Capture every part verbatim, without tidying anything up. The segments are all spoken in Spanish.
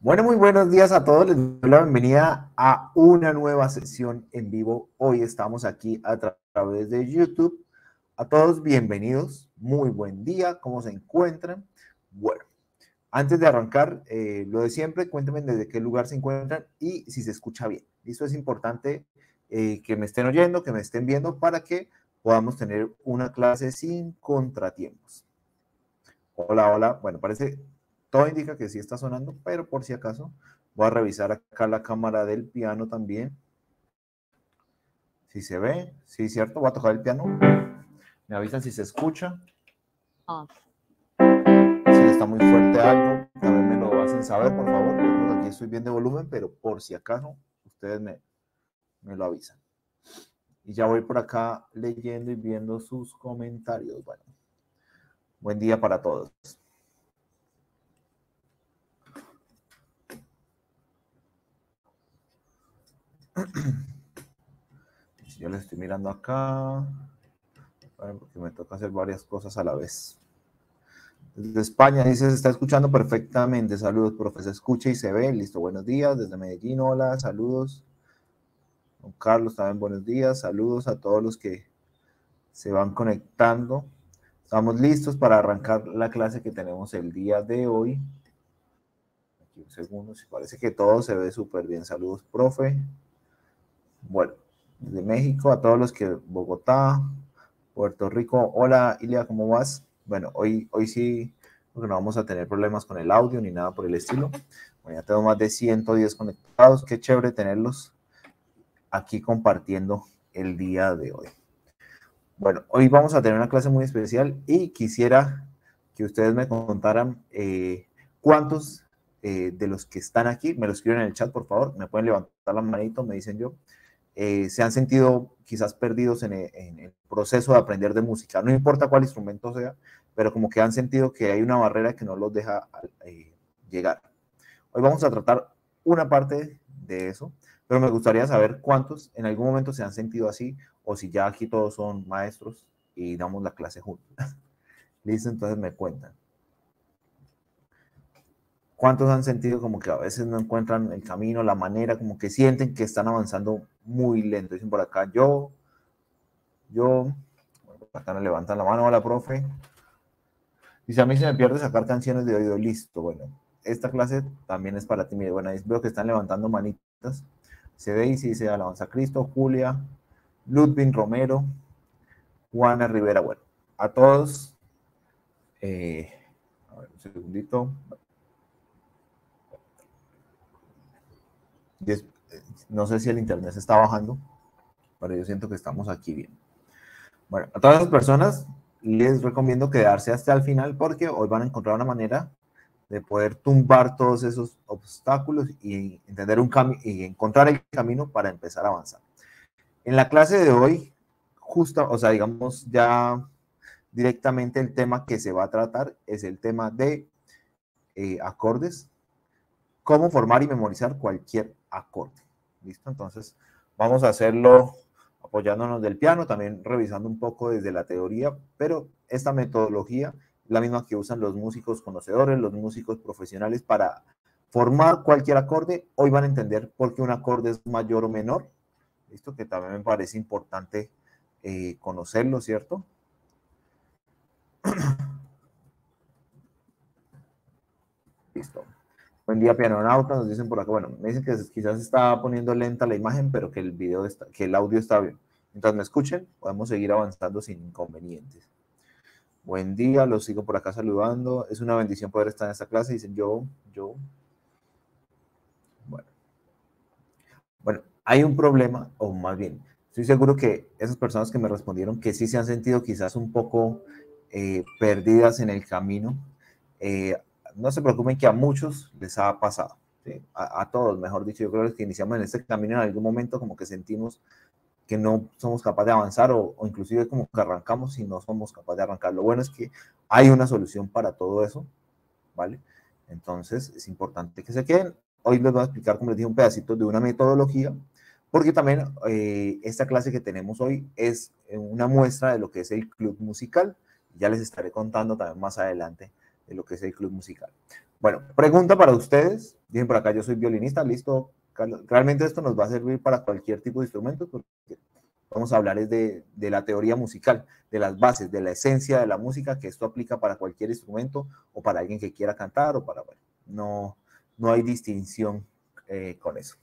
Bueno, muy buenos días a todos. Les doy la bienvenida a una nueva sesión en vivo. Hoy estamos aquí a tra través de YouTube. A todos, bienvenidos. Muy buen día. ¿Cómo se encuentran? Bueno, antes de arrancar, eh, lo de siempre, cuéntenme desde qué lugar se encuentran y si se escucha bien. Esto es importante eh, que me estén oyendo, que me estén viendo para que podamos tener una clase sin contratiempos. Hola, hola. Bueno, parece, todo indica que sí está sonando, pero por si acaso voy a revisar acá la cámara del piano también. Si se ve, sí, cierto, voy a tocar el piano. Me avisan si se escucha. Ah. Si está muy fuerte algo, también me lo hacen saber, por favor. Yo creo que aquí estoy bien de volumen, pero por si acaso, ustedes me, me lo avisan. Y ya voy por acá leyendo y viendo sus comentarios. Bueno, buen día para todos. Yo les estoy mirando acá, porque me toca hacer varias cosas a la vez. Desde España dice, se está escuchando perfectamente. Saludos, profe, se escucha y se ve. Listo, buenos días. Desde Medellín, hola, saludos. Don Carlos, también buenos días. Saludos a todos los que se van conectando. Estamos listos para arrancar la clase que tenemos el día de hoy. Aquí un segundo, si parece que todo se ve súper bien. Saludos, profe. Bueno, desde México, a todos los que Bogotá, Puerto Rico. Hola, Ilia, ¿cómo vas? Bueno, hoy, hoy sí, porque no vamos a tener problemas con el audio ni nada por el estilo. Bueno, ya tengo más de ciento diez conectados. Qué chévere tenerlos aquí compartiendo el día de hoy. Bueno, hoy vamos a tener una clase muy especial y quisiera que ustedes me contaran eh, cuántos eh, de los que están aquí, me lo escriben en el chat, por favor, me pueden levantar la manito, me dicen yo, eh, se han sentido quizás perdidos en el, en el proceso de aprender de música, no importa cuál instrumento sea, pero como que han sentido que hay una barrera que no los deja eh, llegar. Hoy vamos a tratar una parte de eso, pero me gustaría saber cuántos en algún momento se han sentido así o si ya aquí todos son maestros y damos la clase juntos. Listo, entonces me cuentan. ¿Cuántos han sentido como que a veces no encuentran el camino, la manera, como que sienten que están avanzando muy lento? Dicen por acá, yo, yo, bueno, por acá nos levantan la mano, hola, profe. Dice, a mí se me pierde sacar canciones de oído, listo, bueno. Esta clase también es para ti, mire, bueno, ahí veo que están levantando manitas. Se Daisy, dice Alabanza Cristo, Julia, Ludwig Romero, Juana Rivera, bueno, a todos, eh, a ver, un segundito. No sé si el internet se está bajando, pero yo siento que estamos aquí bien. Bueno, a todas las personas les recomiendo quedarse hasta el final porque hoy van a encontrar una manera de poder tumbar todos esos obstáculos y entender un camino y encontrar el camino para empezar a avanzar. En la clase de hoy, justo, o sea, digamos ya directamente el tema que se va a tratar es el tema de eh, acordes, cómo formar y memorizar cualquier acorde. ¿Listo? Entonces, vamos a hacerlo apoyándonos del piano, también revisando un poco desde la teoría, pero esta metodología es la misma que usan los músicos conocedores, los músicos profesionales para formar cualquier acorde. Hoy van a entender por qué un acorde es mayor o menor. ¿Listo? Que también me parece importante eh, conocerlo, ¿cierto? Listo. Buen día, pianonauta, nos dicen por acá. Bueno, me dicen que quizás está poniendo lenta la imagen, pero que el video está, que el audio está bien. Mientras me escuchen, podemos seguir avanzando sin inconvenientes. Buen día, los sigo por acá saludando. Es una bendición poder estar en esta clase. Dicen yo, yo. Bueno, bueno, hay un problema, o más bien, estoy seguro que esas personas que me respondieron que sí se han sentido quizás un poco eh, perdidas en el camino, eh, no se preocupen que a muchos les ha pasado, ¿sí? a, a todos, mejor dicho, yo creo que iniciamos en este camino en algún momento como que sentimos que no somos capaces de avanzar o, o inclusive como que arrancamos y no somos capaces de arrancar. Lo bueno es que hay una solución para todo eso, ¿vale? Entonces es importante que se queden. Hoy les voy a explicar, como les dije, un pedacito de una metodología, porque también eh, esta clase que tenemos hoy es una muestra de lo que es el club musical. Ya les estaré contando también más adelante de lo que es el club musical. Bueno, pregunta para ustedes. Dicen por acá, yo soy violinista, listo. Realmente esto nos va a servir para cualquier tipo de instrumento, porque vamos a hablar es de, de la teoría musical, de las bases, de la esencia de la música, que esto aplica para cualquier instrumento o para alguien que quiera cantar o para, bueno, no, no hay distinción eh, con eso.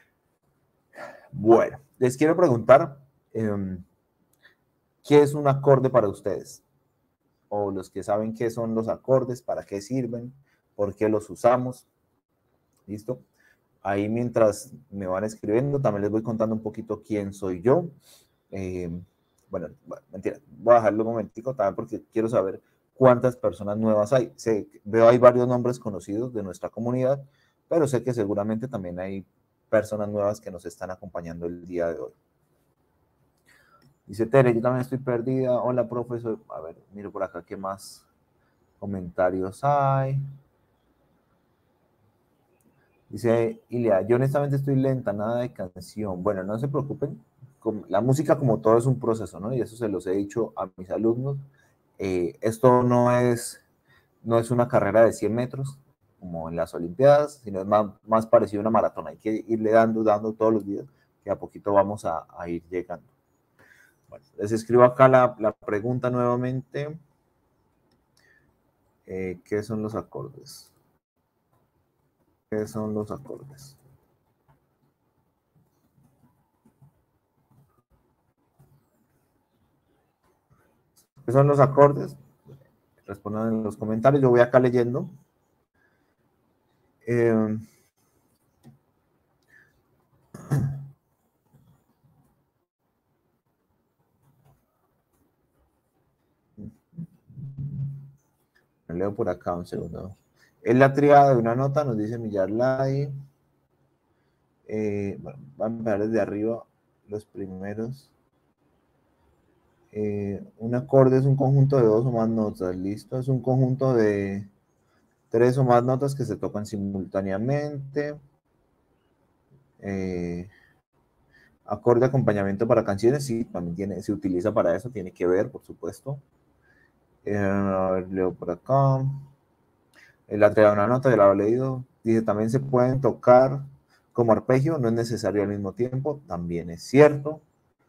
Bueno, les quiero preguntar, eh, ¿qué es un acorde para ustedes? O los que saben qué son los acordes, para qué sirven, por qué los usamos. ¿Listo? Ahí mientras me van escribiendo, también les voy contando un poquito quién soy yo. Eh, bueno, mentira, voy a dejarlo un momentico también porque quiero saber cuántas personas nuevas hay. Sé, veo hay varios nombres conocidos de nuestra comunidad, pero sé que seguramente también hay personas nuevas que nos están acompañando el día de hoy. Dice Tere, yo también estoy perdida. Hola, profesor. A ver, miro por acá qué más comentarios hay. Dice Ilia, yo honestamente estoy lenta, nada de canción. Bueno, no se preocupen. La música como todo es un proceso, ¿no? Y eso se los he dicho a mis alumnos. Eh, esto no es, no es una carrera de cien metros, como en las Olimpiadas, sino es más, más parecido a una maratón. Hay que irle dando, dando todos los días, que a poquito vamos a, a ir llegando. Bueno, les escribo acá la, la pregunta nuevamente. Eh, ¿Qué son los acordes? ¿Qué son los acordes? ¿Qué son los acordes? Respondan en los comentarios. Yo voy acá leyendo. Eh, me leo por acá un segundo. Es la tríada de una nota, nos dice Millarlay. Eh, bueno, van a empezar desde arriba los primeros. Eh, un acorde es un conjunto de dos o más notas, ¿listo? Es un conjunto de tres o más notas que se tocan simultáneamente. Eh, acorde de acompañamiento para canciones, sí, también tiene, se utiliza para eso, tiene que ver, por supuesto. Eh, a ver, leo por acá. La tríada de una nota, ya la he leído. Dice, también se pueden tocar como arpegio, no es necesario al mismo tiempo, también es cierto.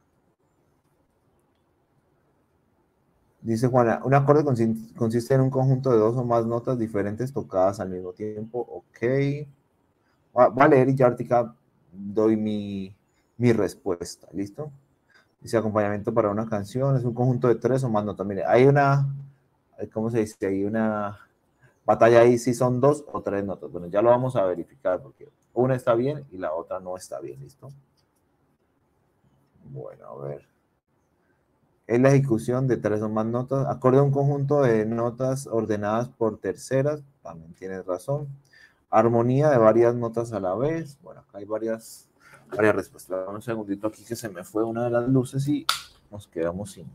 Dice Juana, un acorde consiste en un conjunto de dos o más notas diferentes tocadas al mismo tiempo. Ok. Va a leer y ya ahorita doy mi, mi respuesta. ¿Listo? Dice acompañamiento para una canción. Es un conjunto de tres o más notas. Mire, hay una, ¿cómo se dice? Hay una batalla ahí si son dos o tres notas. Bueno, ya lo vamos a verificar porque una está bien y la otra no está bien. ¿Listo? Bueno, a ver. Es la ejecución de tres o más notas, acorde a un conjunto de notas ordenadas por terceras, también tienes razón. Armonía de varias notas a la vez, bueno, acá hay varias, varias respuestas. Un segundito aquí que se me fue una de las luces y nos quedamos sin.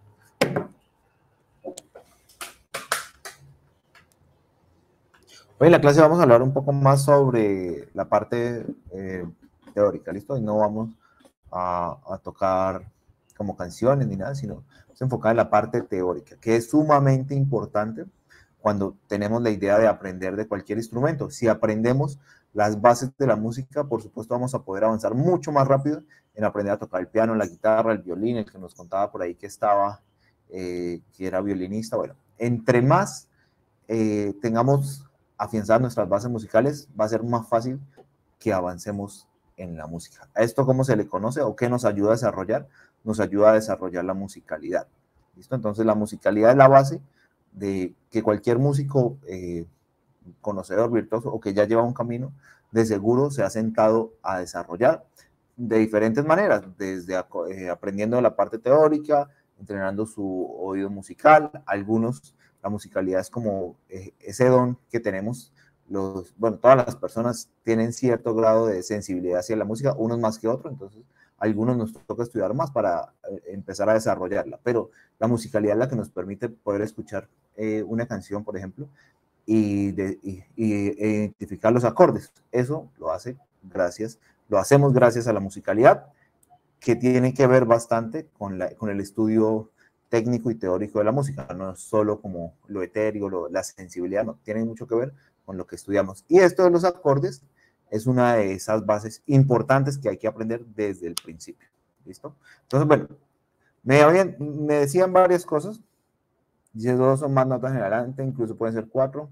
Hoy en la clase vamos a hablar un poco más sobre la parte eh, teórica, ¿listo? Y no vamos a, a tocar como canciones ni nada, sino se enfoca en la parte teórica, que es sumamente importante cuando tenemos la idea de aprender de cualquier instrumento. Si aprendemos las bases de la música, por supuesto vamos a poder avanzar mucho más rápido en aprender a tocar el piano, la guitarra, el violín, el que nos contaba por ahí que estaba, eh, que era violinista. Bueno, entre más eh, tengamos afianzadas nuestras bases musicales, va a ser más fácil que avancemos en la música. ¿A esto cómo se le conoce o qué nos ayuda a desarrollar? Nos ayuda a desarrollar la musicalidad. ¿Listo? Entonces la musicalidad es la base de que cualquier músico eh, conocedor, virtuoso o que ya lleva un camino, de seguro se ha sentado a desarrollar de diferentes maneras, desde eh, aprendiendo la parte teórica, entrenando su oído musical, algunos, la musicalidad es como eh, ese don que tenemos los, bueno, todas las personas tienen cierto grado de sensibilidad hacia la música, unos más que otros, entonces algunos nos toca estudiar más para eh, empezar a desarrollarla, pero la musicalidad es la que nos permite poder escuchar eh, una canción, por ejemplo, y, de, y, y identificar los acordes. Eso lo hace gracias, lo hacemos gracias a la musicalidad, que tiene que ver bastante con, la, con el estudio técnico y teórico de la música, no es solo como lo etéreo, lo, la sensibilidad, no, tiene mucho que ver con lo que estudiamos. Y esto de los acordes es una de esas bases importantes que hay que aprender desde el principio. ¿Listo? Entonces, bueno, me, habían, me decían varias cosas. Dice, dos son más notas en adelante, incluso pueden ser cuatro.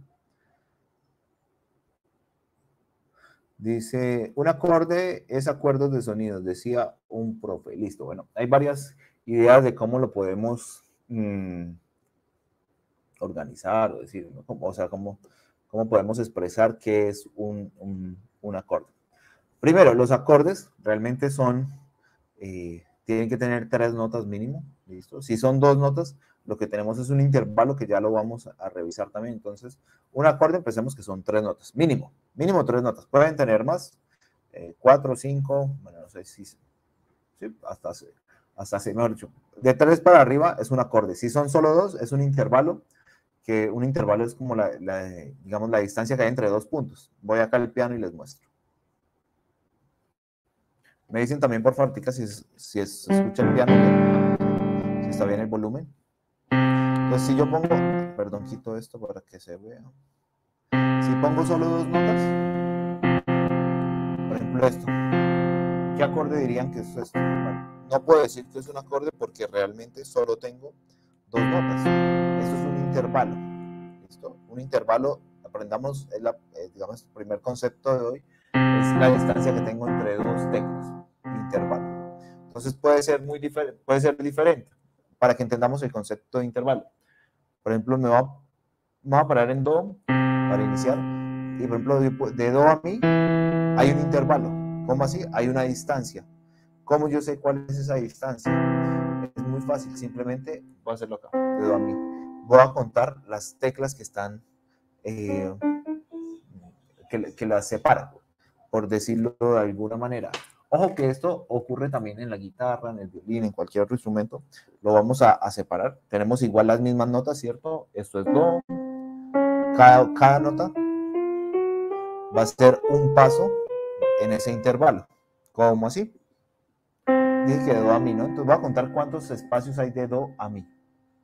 Dice, un acorde es acuerdos de sonidos, decía un profe. Listo, bueno, hay varias ideas de cómo lo podemos mmm, organizar o decir, ¿no? Como, o sea, cómo, cómo podemos expresar qué es un, un, un acorde. Primero, los acordes realmente son, eh, tienen que tener tres notas mínimo, ¿listo? Si son dos notas, lo que tenemos es un intervalo que ya lo vamos a, a revisar también. Entonces, un acorde, empecemos que son tres notas, mínimo, mínimo tres notas. Pueden tener más, eh, cuatro, cinco, bueno, no sé si, sí, hasta, hasta seis, mejor dicho. De tres para arriba es un acorde. Si son solo dos, es un intervalo, que un intervalo es como la, la, digamos, la distancia que hay entre dos puntos. Voy acá al piano y les muestro. Me dicen también, por favor, tica, si, es, si es, se escucha el piano bien, si está bien el volumen. Entonces, si yo pongo, perdón, quito esto para que se vea. Si pongo solo dos notas, por ejemplo esto, ¿qué acorde dirían que es esto? Bueno, no puedo decir que es un acorde porque realmente solo tengo dos notas. Esto es un intervalo. ¿Listo? Un intervalo, aprendamos, es la, eh, digamos, el primer concepto de hoy, es la distancia que tengo entre dos teclas, un intervalo. Entonces puede ser muy diferente, puede ser diferente, para que entendamos el concepto de intervalo. Por ejemplo, me voy a, me voy a parar en do para iniciar, y por ejemplo, de, de do a mi hay un intervalo. ¿Cómo así? Hay una distancia. ¿Cómo yo sé cuál es esa distancia? Es muy fácil, simplemente voy a hacerlo acá, de do a mi. Voy a contar las teclas que están, eh, que, que las separan, por decirlo de alguna manera. Ojo que esto ocurre también en la guitarra, en el violín, en cualquier otro instrumento. Lo vamos a, a separar. Tenemos igual las mismas notas, ¿cierto? Esto es do. Cada, cada nota va a ser un paso en ese intervalo. ¿Cómo así? Dije que de do a mi, ¿no? Entonces voy a contar cuántos espacios hay de do a mi.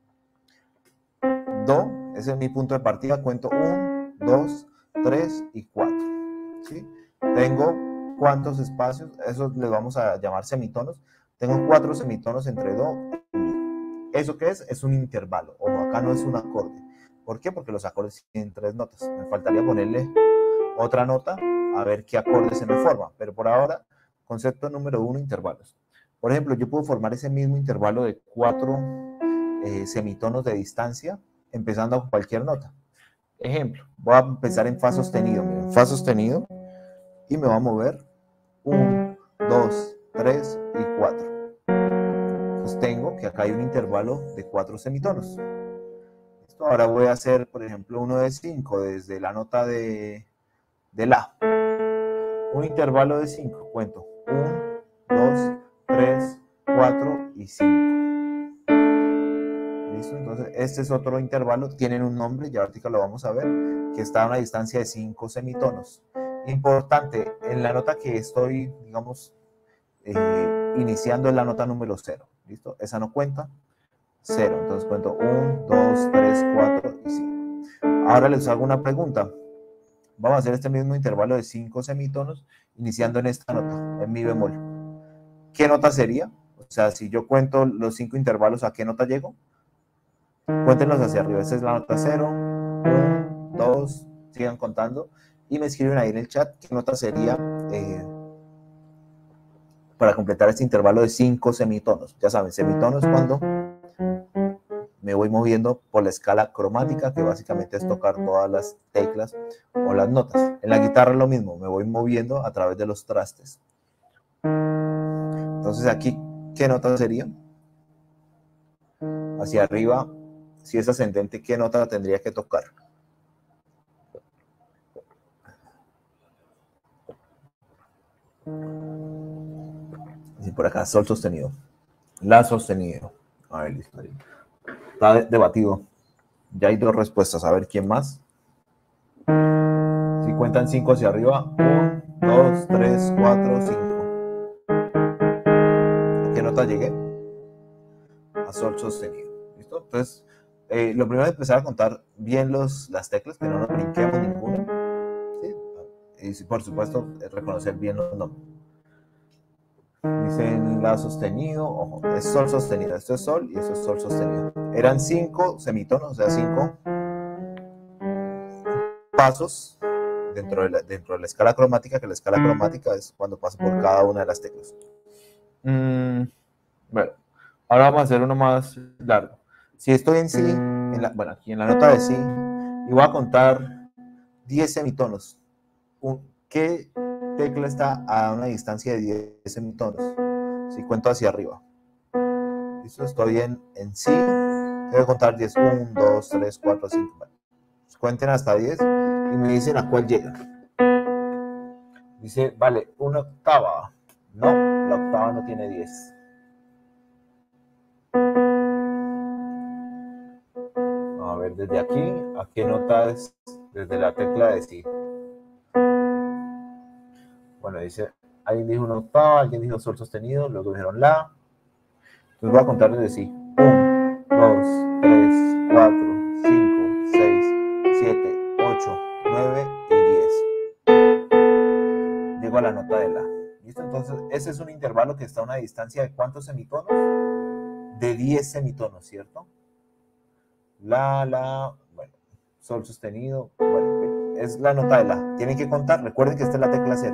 Do, ese es mi punto de partida. Cuento uno, dos, tres y cuatro. ¿Sí? Tengo cuántos espacios, esos les vamos a llamar semitonos. Tengo cuatro semitonos entre do y mi. ¿Eso qué es? Es un intervalo. Ojo, acá no es un acorde. ¿Por qué? Porque los acordes tienen tres notas. Me faltaría ponerle otra nota a ver qué acorde se me forma. Pero por ahora, concepto número uno, intervalos. Por ejemplo, yo puedo formar ese mismo intervalo de cuatro eh, semitonos de distancia, empezando a cualquier nota. Ejemplo, voy a empezar en fa sostenido. Miren, fa sostenido. Y me va a mover uno, dos, tres y cuatro. Sostengo que acá hay un intervalo de cuatro semitonos. Esto ahora voy a hacer, por ejemplo, uno de cinco desde la nota de, de la. Un intervalo de cinco. Cuento uno, dos, tres, cuatro y cinco. ¿Listo? Entonces, este es otro intervalo. Tienen un nombre, ya ahorita lo vamos a ver, que está a una distancia de cinco semitonos. Importante, en la nota que estoy, digamos, eh, iniciando es la nota número cero. ¿Listo? Esa no cuenta. cero. Entonces cuento uno, dos, tres, cuatro y cinco. Ahora les hago una pregunta. Vamos a hacer este mismo intervalo de cinco semitonos iniciando en esta nota, en mi bemol. ¿Qué nota sería? O sea, si yo cuento los cinco intervalos, ¿a qué nota llego? Cuéntenlos hacia arriba. Esa es la nota cero, uno, dos, sigan contando. Y me escriben ahí en el chat qué nota sería eh, para completar este intervalo de cinco semitonos. Ya saben, semitonos cuando me voy moviendo por la escala cromática, que básicamente es tocar todas las teclas o las notas. En la guitarra es lo mismo, me voy moviendo a través de los trastes. Entonces aquí, ¿qué nota sería? Hacia arriba, si es ascendente, ¿qué nota tendría que tocar? Y por acá, sol sostenido. La sostenido. A ver, listo. Está debatido. Ya hay dos respuestas. A ver, ¿quién más? Si cuentan cinco hacia arriba. uno, dos, tres, cuatro, cinco. ¿A qué nota llegué? A sol sostenido. ¿Listo? Entonces, eh, lo primero es empezar a contar bien los, las teclas, que no nos brinquemos ninguna. y por supuesto reconocer bien los nombres. Dicen la sostenido, ojo, es sol sostenido, esto es sol y esto es sol sostenido. Eran cinco semitonos, o sea, cinco pasos dentro de, la, dentro de la escala cromática, que la escala cromática es cuando paso por cada una de las teclas. Mm, bueno, ahora vamos a hacer uno más largo. Si estoy en si, en la, bueno, aquí en la nota de si, y voy a contar diez semitonos. ¿Qué tecla está a una distancia de diez semitonos? Si cuento hacia arriba. Listo, estoy en, en si, tengo que contar diez. uno, dos, tres, cuatro, cinco. Bueno, cuenten hasta diez y me dicen a cuál llegan. Dice, vale, una octava. No, la octava no tiene diez. A ver, desde aquí, ¿a qué nota es? Desde la tecla de si. Bueno, dice, alguien dijo una octava, alguien dijo sol sostenido, luego dijeron la. Entonces voy a contar desde si. uno, dos, tres, cuatro, cinco, seis, siete, ocho, nueve y diez. Llego a la nota de la. ¿Listo? Entonces, ese es un intervalo que está a una distancia de ¿cuántos semitonos? De diez semitonos, ¿cierto? La, la, bueno, sol sostenido, bueno, es la nota de la. Tienen que contar, recuerden que esta es la tecla cero.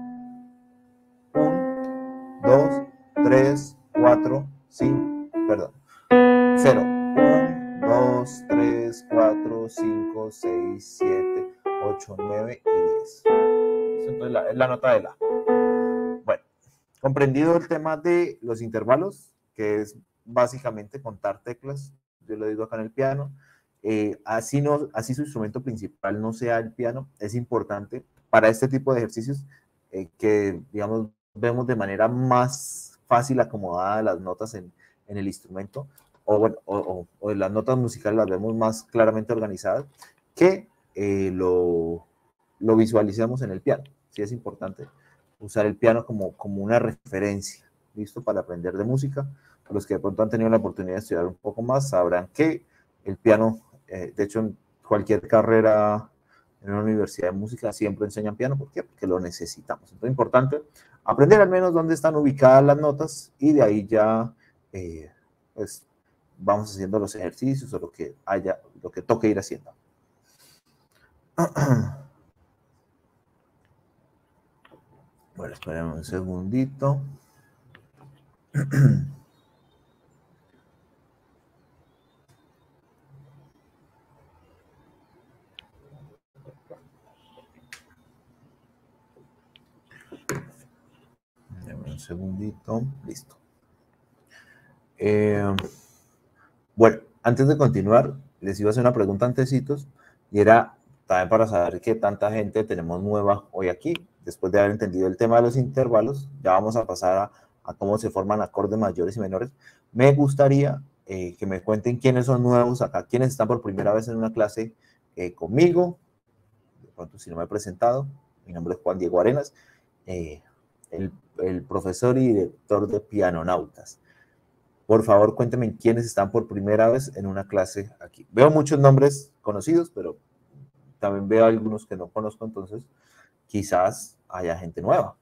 uno, dos, tres, cuatro, cinco, perdón, cero. uno, dos, tres, cuatro, cinco, seis, siete, ocho, nueve y diez. Entonces la, es la nota de la. Bueno, comprendido el tema de los intervalos, que es básicamente contar teclas, yo lo digo acá en el piano, eh, así, no, así su instrumento principal no sea el piano, es importante para este tipo de ejercicios eh, que, digamos, vemos de manera más fácil acomodada las notas en, en el instrumento, o, bueno, o, o, o las notas musicales las vemos más claramente organizadas, que eh, lo, lo visualicemos en el piano. Sí es importante usar el piano como, como una referencia, ¿listo? Para aprender de música. Los que de pronto han tenido la oportunidad de estudiar un poco más sabrán que el piano, eh, de hecho, en cualquier carrera en una universidad de música siempre enseñan piano. ¿Por qué? Porque lo necesitamos. Entonces es importante aprender al menos dónde están ubicadas las notas y de ahí ya eh, pues, vamos haciendo los ejercicios o lo que haya, lo que toque ir haciendo. Bueno, esperemos un segundito. Un segundito. Listo. Eh, bueno, antes de continuar, les iba a hacer una pregunta antecitos y era también para saber qué tanta gente tenemos nueva hoy aquí. Después de haber entendido el tema de los intervalos, ya vamos a pasar a, a cómo se forman acordes mayores y menores. Me gustaría eh, que me cuenten quiénes son nuevos acá, quiénes están por primera vez en una clase eh, conmigo. De pronto, si no me he presentado, mi nombre es Juan Diego Arenas, eh, el, el profesor y director de Pianonautas. Por favor, cuéntenme quiénes están por primera vez en una clase aquí. Veo muchos nombres conocidos, pero también veo algunos que no conozco, entonces quizás haya gente nueva.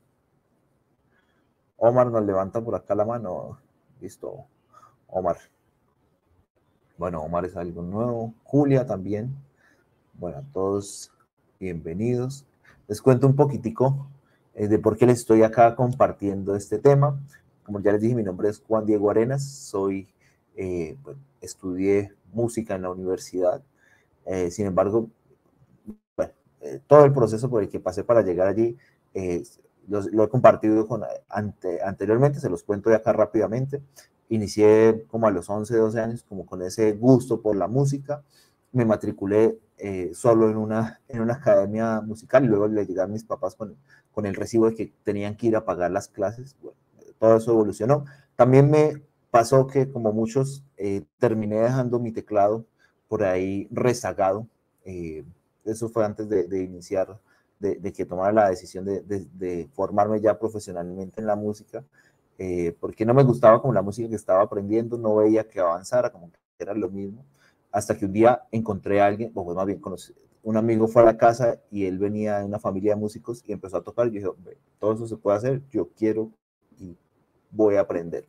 Omar nos levanta por acá la mano. Listo, Omar. Bueno, Omar es algo nuevo. Julia también. Bueno, todos bienvenidos. Les cuento un poquitico eh, de por qué les estoy acá compartiendo este tema. Como ya les dije, mi nombre es Juan Diego Arenas. Soy, eh, bueno, estudié música en la universidad. Eh, sin embargo, bueno, eh, todo el proceso por el que pasé para llegar allí eh, lo, lo he compartido con, ante, anteriormente, se los cuento de acá rápidamente. Inicié como a los once, doce años, como con ese gusto por la música. Me matriculé eh, solo en una, en una academia musical y luego le llegaron a mis papás con, con el recibo de que tenían que ir a pagar las clases. Bueno, todo eso evolucionó. También me pasó que, como muchos, eh, terminé dejando mi teclado por ahí rezagado. Eh, eso fue antes de, de iniciar, de, de, que tomara la decisión de, de, de formarme ya profesionalmente en la música, eh, porque no me gustaba como la música que estaba aprendiendo, no veía que avanzara, como que era lo mismo, hasta que un día encontré a alguien, o más bien conocí, un amigo fue a la casa y él venía de una familia de músicos y empezó a tocar. Y yo dije, todo eso se puede hacer, yo quiero y voy a aprender.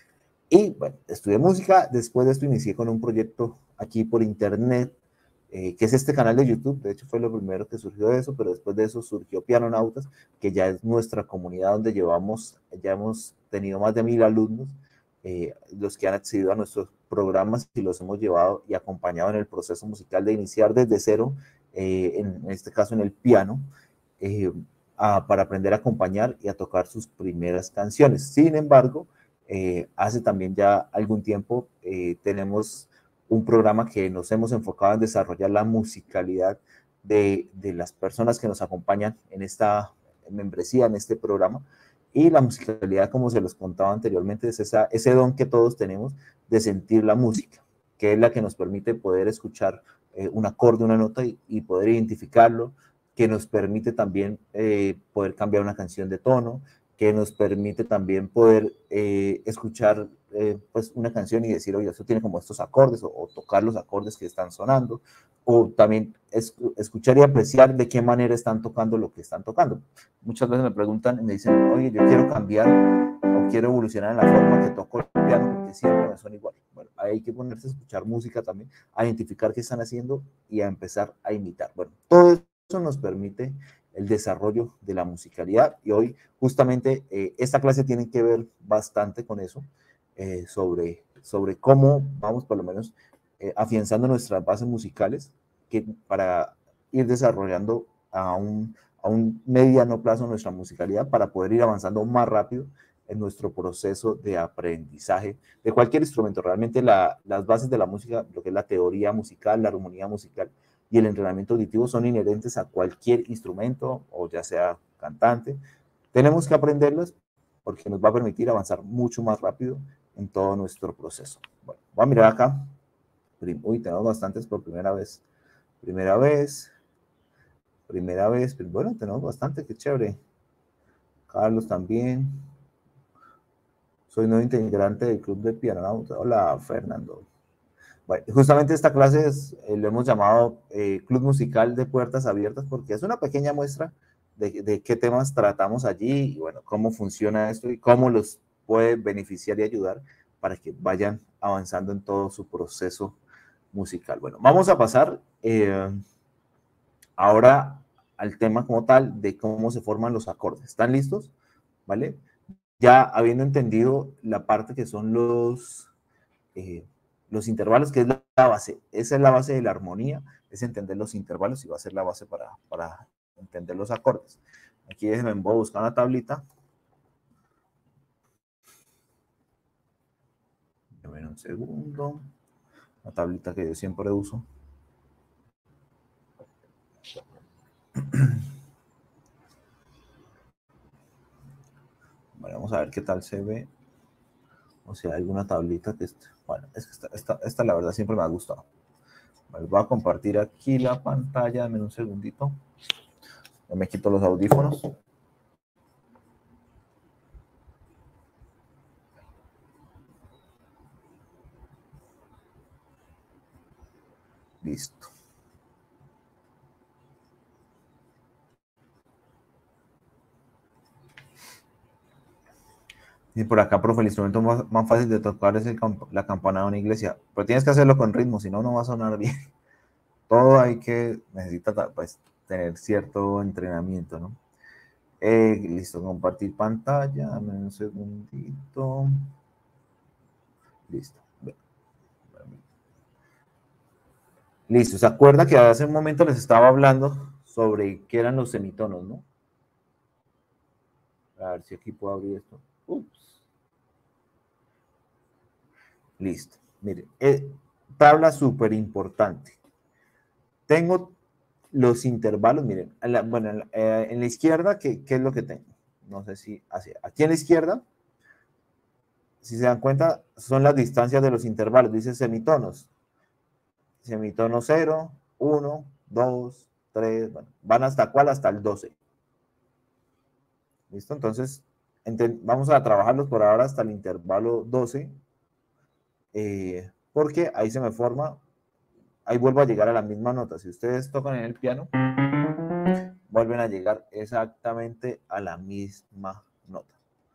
Y bueno, estudié música, después de esto inicié con un proyecto aquí por internet, eh, que es este canal de YouTube. De hecho fue lo primero que surgió de eso, pero después de eso surgió Pianonautas, que ya es nuestra comunidad donde llevamos, ya hemos tenido más de mil alumnos, eh, los que han accedido a nuestros programas y los hemos llevado y acompañado en el proceso musical de iniciar desde cero, eh, en, en este caso en el piano, eh, a, para aprender a acompañar y a tocar sus primeras canciones. Sin embargo, eh, hace también ya algún tiempo eh, tenemos un programa que nos hemos enfocado en desarrollar la musicalidad de, de las personas que nos acompañan en esta membresía, en este programa. Y la musicalidad, como se los contaba anteriormente, es esa, ese don que todos tenemos de sentir la música, que es la que nos permite poder escuchar eh, un acorde, una nota y, y poder identificarlo, que nos permite también eh, poder cambiar una canción de tono, que nos permite también poder eh, escuchar eh, pues una canción y decir, oye, eso tiene como estos acordes, o, o tocar los acordes que están sonando, o también es, escuchar y apreciar de qué manera están tocando lo que están tocando. Muchas veces me preguntan y me dicen, oye, yo quiero cambiar o quiero evolucionar en la forma que toco el piano porque siempre me suena igual. Bueno, hay que ponerse a escuchar música también, a identificar qué están haciendo y a empezar a imitar. Bueno, todo eso nos permite el desarrollo de la musicalidad, y hoy justamente eh, esta clase tiene que ver bastante con eso, eh, sobre, sobre cómo vamos por lo menos eh, afianzando nuestras bases musicales, que para ir desarrollando a un, a un mediano plazo nuestra musicalidad, para poder ir avanzando más rápido en nuestro proceso de aprendizaje de cualquier instrumento. Realmente la, las bases de la música, lo que es la teoría musical, la armonía musical y el entrenamiento auditivo, son inherentes a cualquier instrumento, o ya sea cantante. Tenemos que aprenderlas porque nos va a permitir avanzar mucho más rápido en todo nuestro proceso. Bueno, voy a mirar acá. Uy, tenemos bastantes por primera vez. Primera vez. Primera vez. Bueno, tenemos bastante, qué chévere. Carlos también. Soy nuevo integrante del club de Pianonautas. Hola, Fernando. Bueno, justamente esta clase es, eh, lo hemos llamado eh, Club Musical de Puertas Abiertas, porque es una pequeña muestra de, de qué temas tratamos allí y bueno, cómo funciona esto y cómo los puede beneficiar y ayudar para que vayan avanzando en todo su proceso musical. Bueno, vamos a pasar eh, ahora al tema como tal de cómo se forman los acordes. ¿Están listos? ¿Vale? Ya habiendo entendido la parte que son los... Eh, los intervalos, que es la base, esa es la base de la armonía, es entender los intervalos y va a ser la base para, para entender los acordes. Aquí déjenme, voy a buscar una tablita. Déjenme un segundo. La tablita que yo siempre uso. Bueno, vamos a ver qué tal se ve. O sea, alguna tablita que esté. Bueno, es que esta, esta, esta la verdad siempre me ha gustado. Bueno, voy a compartir aquí la pantalla. Dame un segundito. Yo me quito los audífonos. Listo. Y por acá, profe, el instrumento más, más fácil de tocar es el, la campana de una iglesia. Pero tienes que hacerlo con ritmo, si no, no va a sonar bien. Todo hay que, necesita pues, tener cierto entrenamiento, ¿no? Eh, listo, compartir pantalla. Dame un segundito. Listo. Listo, ¿se acuerda que hace un momento les estaba hablando sobre qué eran los semitonos, ¿no? A ver si aquí puedo abrir esto. Ups. Listo. Mire, eh, tabla súper importante. Tengo los intervalos, miren, en la, bueno, en la, eh, en la izquierda, ¿qué, ¿qué es lo que tengo? No sé si así. Aquí en la izquierda, si se dan cuenta, son las distancias de los intervalos, dice semitonos. Semitono cero, uno, dos, tres, bueno, van hasta cuál, hasta el doce. ¿Listo? Entonces, vamos a trabajarlos por ahora hasta el intervalo doce, eh, porque ahí se me forma, ahí vuelvo a llegar a la misma nota. Si ustedes tocan en el piano, vuelven a llegar exactamente a la misma nota.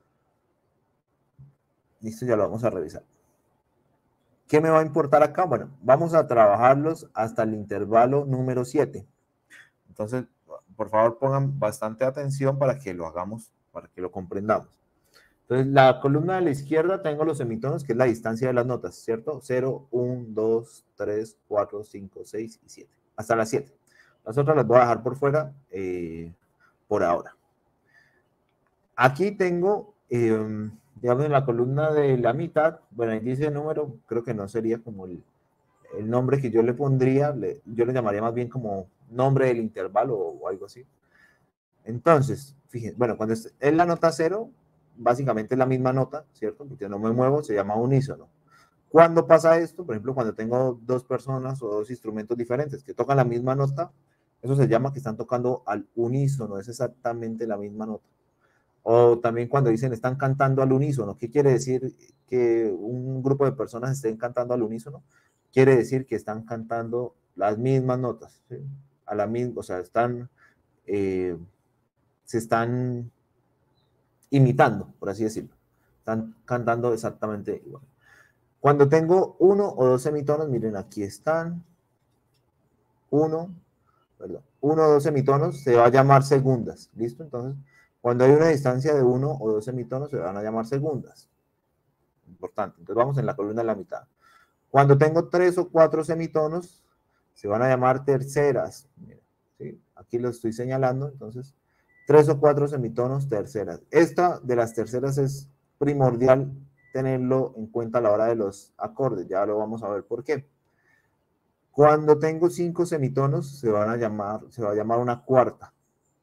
Listo, ya lo vamos a revisar. ¿Qué me va a importar acá? Bueno, vamos a trabajarlos hasta el intervalo número siete. Entonces, por favor, pongan bastante atención para que lo hagamos, para que lo comprendamos. Entonces, la columna de la izquierda tengo los semitonos, que es la distancia de las notas, ¿cierto? cero, uno, dos, tres, cuatro, cinco, seis y siete. Hasta las siete. Las otras las voy a dejar por fuera eh, por ahora. Aquí tengo, eh, digamos, en la columna de la mitad, bueno, ahí dice número, creo que no sería como el, el nombre que yo le pondría, le, yo le llamaría más bien como nombre del intervalo o, o algo así. Entonces, fíjense, bueno, cuando es, es la nota cero, básicamente es la misma nota, ¿cierto? Porque no me muevo, se llama unísono. ¿Cuándo pasa esto? Por ejemplo, cuando tengo dos personas o dos instrumentos diferentes que tocan la misma nota, eso se llama que están tocando al unísono, es exactamente la misma nota. O también cuando dicen están cantando al unísono, ¿qué quiere decir que un grupo de personas estén cantando al unísono? Quiere decir que están cantando las mismas notas, ¿sí? A la misma, o sea, están, eh, se están imitando, por así decirlo. Están cantando exactamente igual. Cuando tengo uno o dos semitonos, miren, aquí están, uno, perdón, uno o dos semitonos, se va a llamar segundas, ¿listo? Entonces, cuando hay una distancia de uno o dos semitonos, se van a llamar segundas. Importante. Entonces, vamos en la columna de la mitad. Cuando tengo tres o cuatro semitonos, se van a llamar terceras. Miren, ¿sí? Aquí lo estoy señalando, entonces, tres o cuatro semitonos, terceras. Esta de las terceras es primordial tenerlo en cuenta a la hora de los acordes. Ya lo vamos a ver por qué. Cuando tengo cinco semitonos, se van a llamar, se va a llamar una cuarta.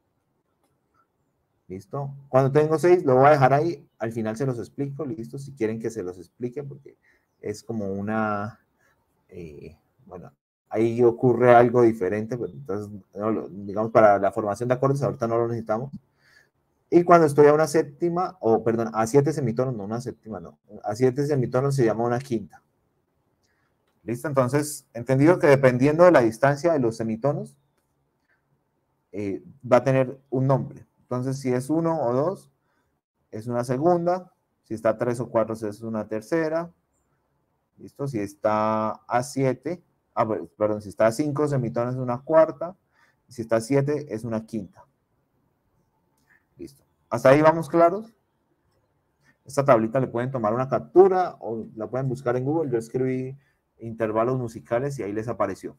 ¿Listo? Cuando tengo seis, lo voy a dejar ahí. Al final se los explico, ¿listo? Si quieren que se los explique, porque es como una, eh, bueno, ahí ocurre algo diferente, pues, entonces, no, digamos, para la formación de acordes, ahorita no lo necesitamos. Y cuando estoy a una séptima, o perdón, a siete semitonos, no una séptima, no, a siete semitonos se llama una quinta. ¿Listo? Entonces, entendido que dependiendo de la distancia de los semitonos, eh, va a tener un nombre. Entonces, si es uno o dos, es una segunda. Si está a tres o cuatro, es una tercera. ¿Listo? Si está a siete, ah, perdón, si está a cinco semitonos, es una cuarta. Si está a siete, es una quinta. Listo. ¿Hasta ahí vamos claros? Esta tablita le pueden tomar una captura o la pueden buscar en Google. Yo escribí intervalos musicales y ahí les apareció.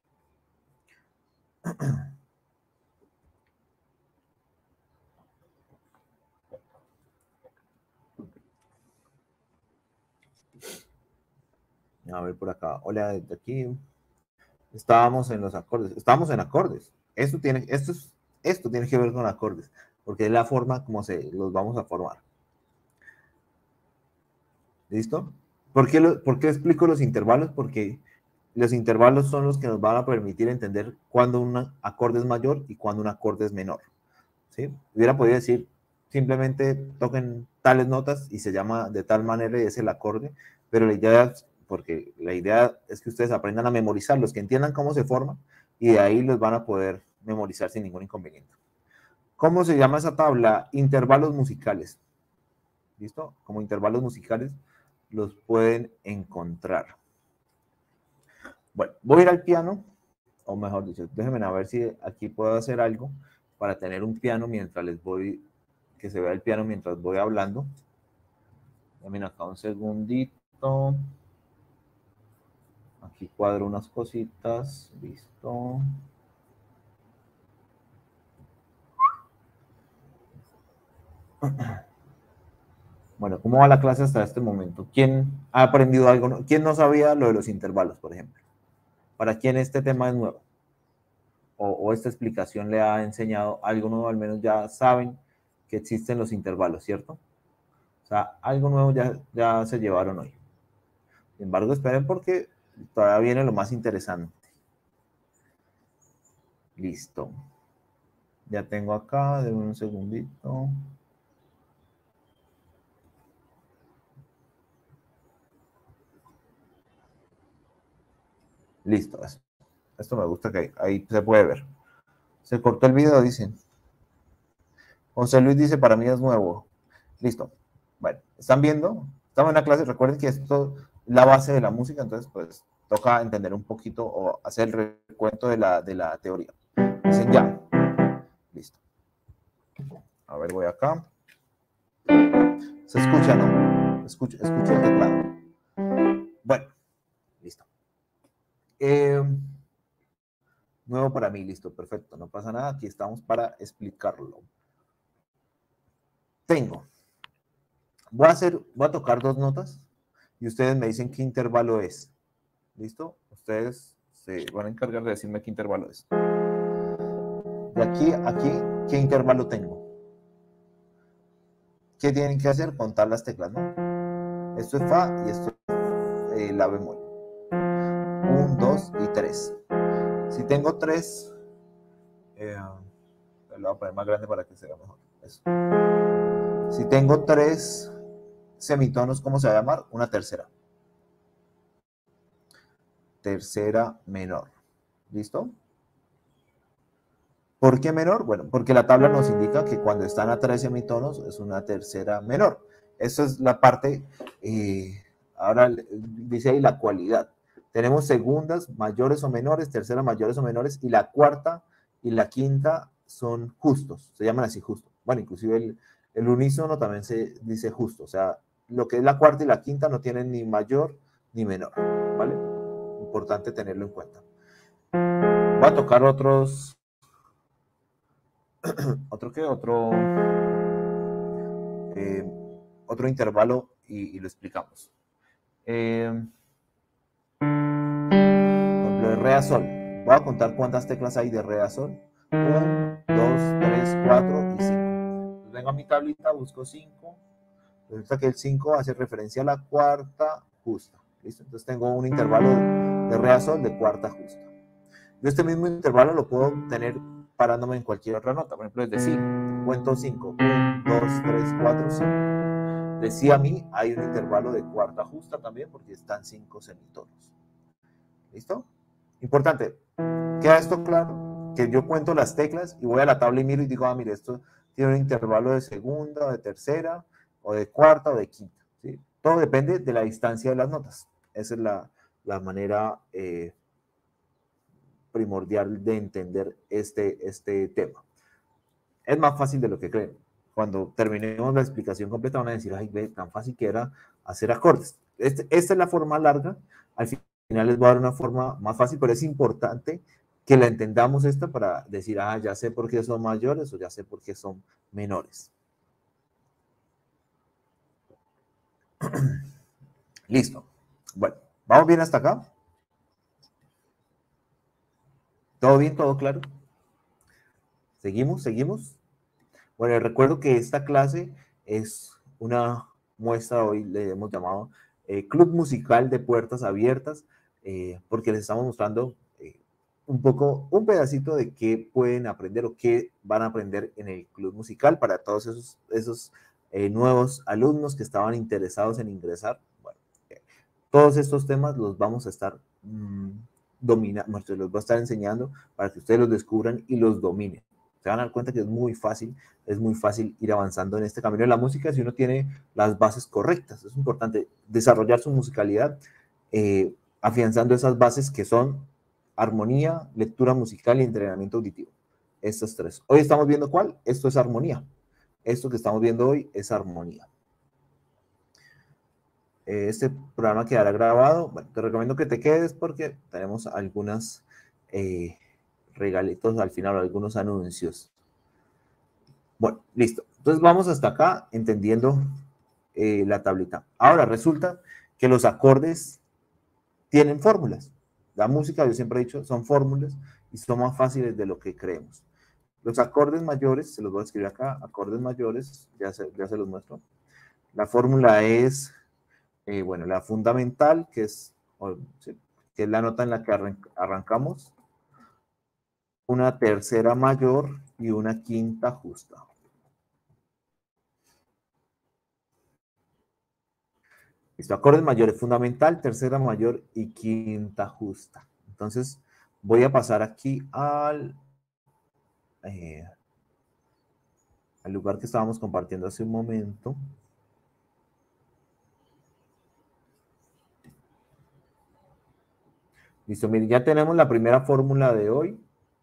A ver por acá. Hola, desde aquí. Estábamos en los acordes. Estábamos en acordes. Esto tiene, esto, es, esto tiene que ver con acordes, porque es la forma como se los vamos a formar. ¿Listo? ¿Por qué, lo, ¿Por qué explico los intervalos? Porque los intervalos son los que nos van a permitir entender cuándo un acorde es mayor y cuándo un acorde es menor. ¿Sí? Hubiera podido decir, simplemente toquen tales notas y se llama de tal manera y es el acorde, pero la idea, porque la idea es que ustedes aprendan a memorizarlos, que entiendan cómo se forman y de ahí los van a poder memorizar sin ningún inconveniente. ¿Cómo se llama esa tabla? Intervalos musicales. ¿Listo? Como intervalos musicales los pueden encontrar. Bueno, voy a ir al piano, o mejor dicho, déjenme a ver si aquí puedo hacer algo para tener un piano mientras les voy, que se vea el piano mientras voy hablando. Déjenme acá un segundito. Aquí cuadro unas cositas, listo. Bueno, ¿cómo va la clase hasta este momento? ¿Quién ha aprendido algo? ¿Quién no sabía lo de los intervalos, por ejemplo? ¿Para quién este tema es nuevo? O, o esta explicación le ha enseñado algo nuevo, al menos ya saben que existen los intervalos, ¿cierto? O sea, algo nuevo ya, ya se llevaron hoy. Sin embargo, esperen porque todavía viene lo más interesante. Listo. Ya tengo acá, denme un segundito. Listo, esto, esto me gusta que ahí se puede ver. Se cortó el video, dicen. José Luis dice, para mí es nuevo. Listo. Bueno, ¿están viendo? Estamos en una clase, recuerden que esto es la base de la música, entonces pues toca entender un poquito o hacer el recuento de la, de la teoría. Dicen ya. Listo. A ver, voy acá. ¿Se escucha, no? Escucho, escucho el teclado. Bueno, listo. Eh, nuevo para mí, listo, perfecto. No pasa nada, aquí estamos para explicarlo. Tengo. Voy a hacer, voy a tocar dos notas y ustedes me dicen qué intervalo es. ¿Listo? Ustedes se van a encargar de decirme qué intervalo es. De aquí a aquí, ¿qué intervalo tengo? ¿Qué tienen que hacer? Contar las teclas, ¿no? Esto es Fa y esto es eh, La bemol. Un, dos y tres. Si tengo tres, eh, lo voy a poner más grande para que se vea mejor. Eso. Si tengo tres semitonos, ¿cómo se va a llamar? Una tercera. Tercera menor. ¿Listo? ¿Por qué menor? Bueno, porque la tabla nos indica que cuando están a tres semitonos es una tercera menor. Esa es la parte, eh, ahora dice ahí la cualidad. Tenemos segundas mayores o menores, terceras mayores o menores, y la cuarta y la quinta son justos, se llaman así justos. Bueno, inclusive el, el unísono también se dice justo, o sea, lo que es la cuarta y la quinta no tienen ni mayor ni menor, ¿vale? Importante tenerlo en cuenta. Voy a tocar otros... ¿Otro qué? Otro, eh, otro intervalo y, y lo explicamos. Eh, por ejemplo, de re a sol. Voy a contar cuántas teclas hay de re a sol. uno, dos, tres, cuatro y cinco. Entonces vengo a mi tablita, busco cinco. Resulta que el cinco hace referencia a la cuarta justa. ¿Listo? Entonces tengo un intervalo de re a sol de cuarta justa. Yo este mismo intervalo lo puedo tener parándome en cualquier otra nota. Por ejemplo, desde cinco. Cuento cinco. uno, dos, tres, cuatro, cinco. De si a mi hay un intervalo de cuarta justa también porque están cinco semitonos. ¿Listo? Importante. ¿Queda esto claro? Que yo cuento las teclas y voy a la tabla y miro y digo, ah, mire, esto tiene un intervalo de segunda, de tercera, o de cuarta, o de quinta. ¿Sí? Todo depende de la distancia de las notas. Esa es la, la manera... Eh, primordial de entender este, este tema. Es más fácil de lo que creen. Cuando terminemos la explicación completa van a decir, ay, ve, tan fácil que era hacer acordes. Este, esta es la forma larga. Al final les voy a dar una forma más fácil, pero es importante que la entendamos esta para decir, ah, ya sé por qué son mayores o ya sé por qué son menores. Listo. Bueno, ¿vamos bien hasta acá? ¿Todo bien? ¿Todo claro? ¿Seguimos? ¿Seguimos? Bueno, recuerdo que esta clase es una muestra, hoy le hemos llamado eh, Club Musical de Puertas Abiertas, eh, porque les estamos mostrando eh, un poco, un pedacito de qué pueden aprender o qué van a aprender en el Club Musical para todos esos, esos eh, nuevos alumnos que estaban interesados en ingresar. Bueno, eh, todos estos temas los vamos a estar mmm, dominando, los voy a estar enseñando para que ustedes los descubran y los dominen. Se van a dar cuenta que es muy fácil, es muy fácil ir avanzando en este camino de la música si uno tiene las bases correctas. Es importante desarrollar su musicalidad, eh, afianzando esas bases que son armonía, lectura musical y entrenamiento auditivo. Estas tres. Hoy estamos viendo cuál. Esto es armonía. Esto que estamos viendo hoy es armonía. Este programa quedará grabado. Bueno, te recomiendo que te quedes porque tenemos algunas eh, regalitos al final, algunos anuncios. Bueno, listo. Entonces vamos hasta acá entendiendo eh, la tablita. Ahora resulta que los acordes tienen fórmulas. La música, yo siempre he dicho, son fórmulas y son más fáciles de lo que creemos. Los acordes mayores, se los voy a escribir acá, acordes mayores, ya se, ya se los muestro. La fórmula es, eh, bueno, la fundamental, que es, o, sí, que es la nota en la que arran arrancamos, una tercera mayor y una quinta justa. Listo, acordes mayores, fundamental, tercera mayor y quinta justa. Entonces, voy a pasar aquí al, eh, al lugar que estábamos compartiendo hace un momento. Listo, miren, ya tenemos la primera fórmula de hoy.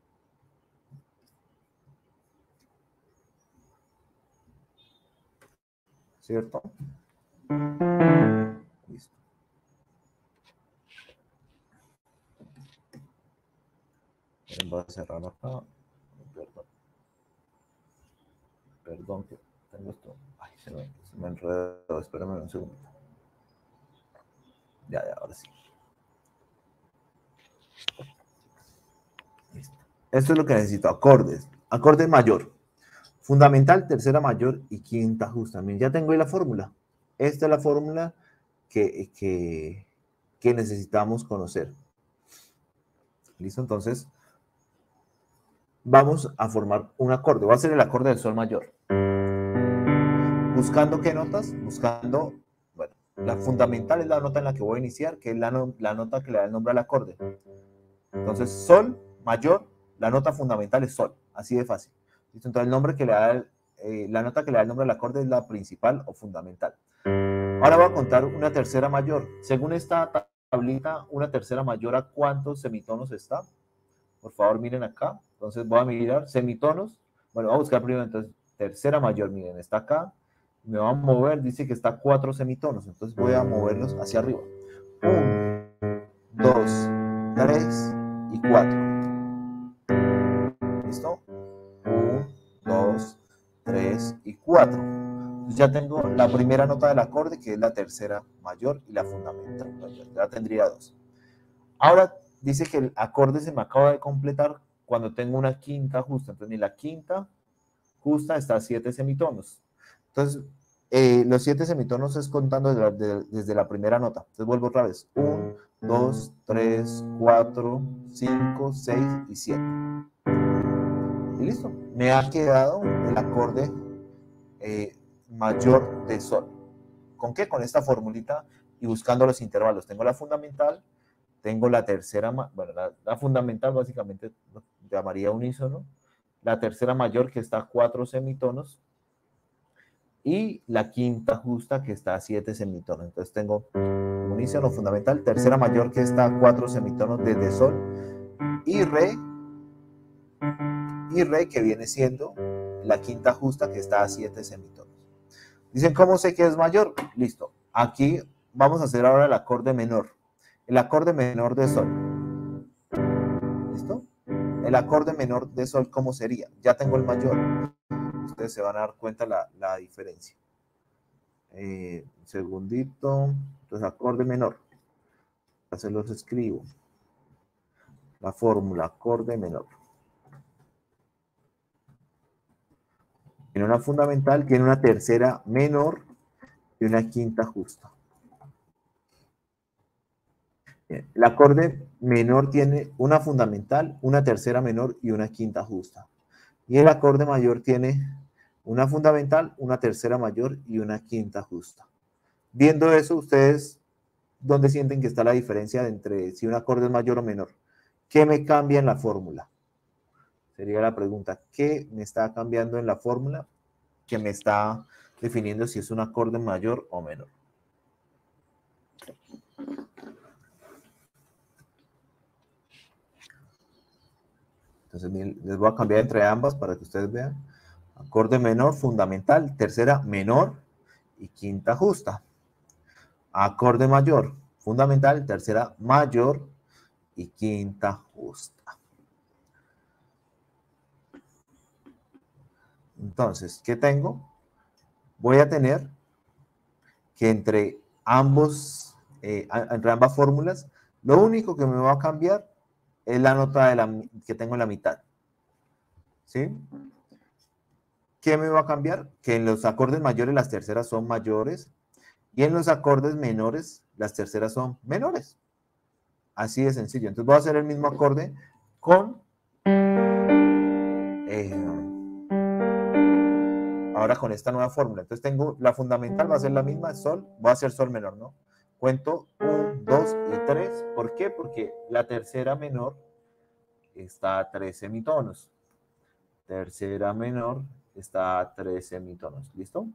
¿Cierto? Listo. Voy a cerrar acá. Perdón. Perdón que tengo esto. Ay, se me, se me enredó. Espérame un segundo. Ya, ya, ahora sí. Listo. Esto es lo que necesito. Acordes. Acorde mayor. Fundamental, tercera mayor y quinta justa. Miren, ya tengo ahí la fórmula. Esta es la fórmula que, que, que necesitamos conocer. ¿Listo? Entonces, vamos a formar un acorde. Va a ser el acorde del sol mayor. ¿Buscando qué notas? Buscando, bueno, la fundamental es la nota en la que voy a iniciar, que es la, no, la nota que le da el nombre al acorde. Entonces, sol mayor, la nota fundamental es sol. Así de fácil. ¿Listo? Entonces, el nombre que le da el, eh, la nota que le da el nombre al acorde es la principal o fundamental. Ahora voy a contar una tercera mayor. Según esta tablita, una tercera mayor, ¿a cuántos semitonos está? Por favor, miren acá. Entonces voy a mirar semitonos. Bueno, voy a buscar primero, entonces, tercera mayor, miren, está acá. Me va a mover, dice que está a cuatro semitonos. Entonces voy a moverlos hacia arriba. Uno, dos, tres y cuatro. ¿Listo? Uno, dos, tres y cuatro. Entonces ya tengo la primera nota del acorde, que es la tercera mayor, y la fundamental mayor. Ya tendría dos. Ahora dice que el acorde se me acaba de completar cuando tengo una quinta justa. Entonces, ni la quinta justa está a siete semitonos. Entonces, eh, los siete semitonos es contando desde la, de, desde la primera nota. Entonces, vuelvo otra vez. uno, dos, tres, cuatro, cinco, seis y siete. Y listo. Me ha quedado el acorde eh, mayor de sol. ¿Con qué? Con esta formulita y buscando los intervalos. Tengo la fundamental, tengo la tercera, bueno, la, la fundamental básicamente lo llamaría unísono, la tercera mayor que está a cuatro semitonos y la quinta justa que está a siete semitonos. Entonces tengo unísono, fundamental, tercera mayor que está a cuatro semitonos desde sol y re, y re que viene siendo la quinta justa que está a siete semitonos. Dicen, ¿cómo sé que es mayor? Listo. Aquí vamos a hacer ahora el acorde menor. El acorde menor de sol. ¿Listo? El acorde menor de sol, ¿cómo sería? Ya tengo el mayor. Ustedes se van a dar cuenta la, la diferencia. Eh, un segundito. Entonces, acorde menor. Ya se los escribo. La fórmula, acorde menor. Tiene una fundamental, tiene una tercera menor y una quinta justa. Bien. El acorde menor tiene una fundamental, una tercera menor y una quinta justa. Y el acorde mayor tiene una fundamental, una tercera mayor y una quinta justa. Viendo eso, ustedes, ¿dónde sienten que está la diferencia entre si un acorde es mayor o menor? ¿Qué me cambia en la fórmula? Sería la pregunta. ¿Qué me está cambiando en la fórmula que me está definiendo si es un acorde mayor o menor? Entonces, les voy a cambiar entre ambas para que ustedes vean. Acorde menor, fundamental, tercera menor y quinta justa. Acorde mayor, fundamental, tercera mayor y quinta justa. Entonces, ¿qué tengo? Voy a tener que entre ambos, eh, entre ambas fórmulas, lo único que me va a cambiar es la nota de la, que tengo en la mitad. ¿Sí? ¿Qué me va a cambiar? Que en los acordes mayores las terceras son mayores y en los acordes menores las terceras son menores. Así de sencillo. Entonces voy a hacer el mismo acorde con... Eh, ahora con esta nueva fórmula. Entonces tengo la fundamental, va a ser la misma, sol, voy a hacer sol menor, ¿no? Cuento uno, dos y tres. ¿Por qué? Porque la tercera menor está a tres semitonos. Tercera menor está a tres semitonos. ¿Listo?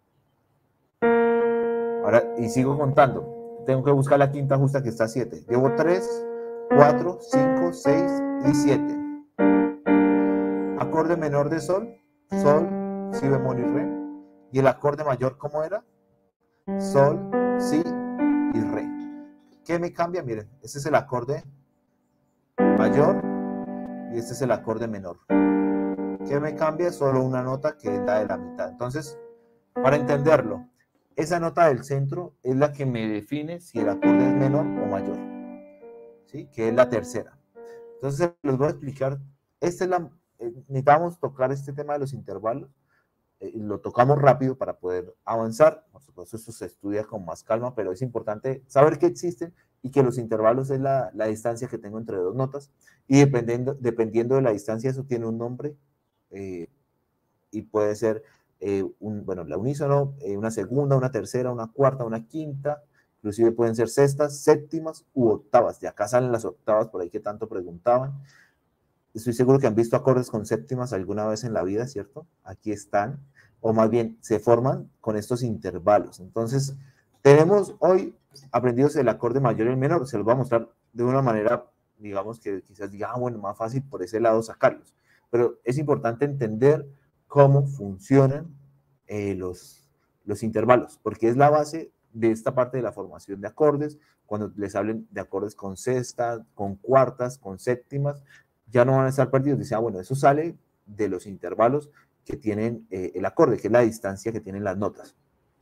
Ahora, y sigo contando. Tengo que buscar la quinta justa que está a siete. Llevo tres, cuatro, cinco, seis y siete. Acorde menor de sol, sol, si bemol y re. Y el acorde mayor, ¿cómo era? Sol, si y re. ¿Qué me cambia? Miren, este es el acorde mayor y este es el acorde menor. ¿Qué me cambia? Solo una nota que es la de la mitad. Entonces, para entenderlo, esa nota del centro es la que me define si el acorde es menor o mayor, ¿sí? Que es la tercera. Entonces, les voy a explicar. Esta es la, eh, necesitamos tocar este tema de los intervalos. Eh, lo tocamos rápido para poder avanzar. Por supuesto, eso se estudia con más calma, pero es importante saber que existen y que los intervalos es la, la distancia que tengo entre dos notas. Y dependiendo, dependiendo de la distancia, eso tiene un nombre. Eh, y puede ser eh, un, bueno, la unísono, eh, una segunda, una tercera, una cuarta, una quinta, inclusive pueden ser sextas, séptimas u octavas. De acá salen las octavas, por ahí que tanto preguntaban. Estoy seguro que han visto acordes con séptimas alguna vez en la vida, ¿cierto? Aquí están, o más bien se forman con estos intervalos. Entonces, tenemos hoy aprendidos el acorde mayor y el menor. Se los voy a mostrar de una manera, digamos, que quizás diga, ah, bueno, más fácil por ese lado sacarlos. Pero es importante entender cómo funcionan eh, los, los intervalos, porque es la base de esta parte de la formación de acordes. Cuando les hablen de acordes con sextas, con cuartas, con séptimas, ya no van a estar perdidos. Dice, ah, bueno, eso sale de los intervalos que tienen eh, el acorde, que es la distancia que tienen las notas.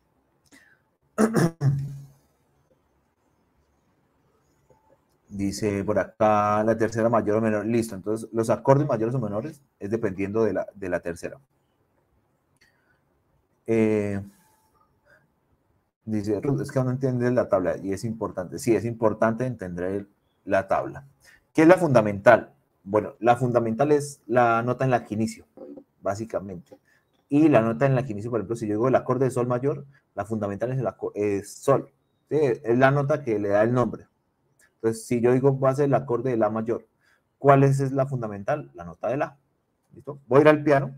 Dice por acá la tercera mayor o menor. Listo, entonces los acordes mayores o menores es dependiendo de la, de la tercera. Eh, dice, es que no entiende la tabla y es importante. Sí, es importante entender la tabla. ¿Qué es la fundamental? Bueno, la fundamental es la nota en la que inicio, básicamente. Y la nota en la que inicio, por ejemplo, si yo digo el acorde de sol mayor, la fundamental es, el es sol. ¿Sí? Es la nota que le da el nombre. Entonces, si yo digo va a ser el acorde de la mayor, ¿cuál es, es la fundamental? La nota de la. ¿Listo? Voy a ir al piano.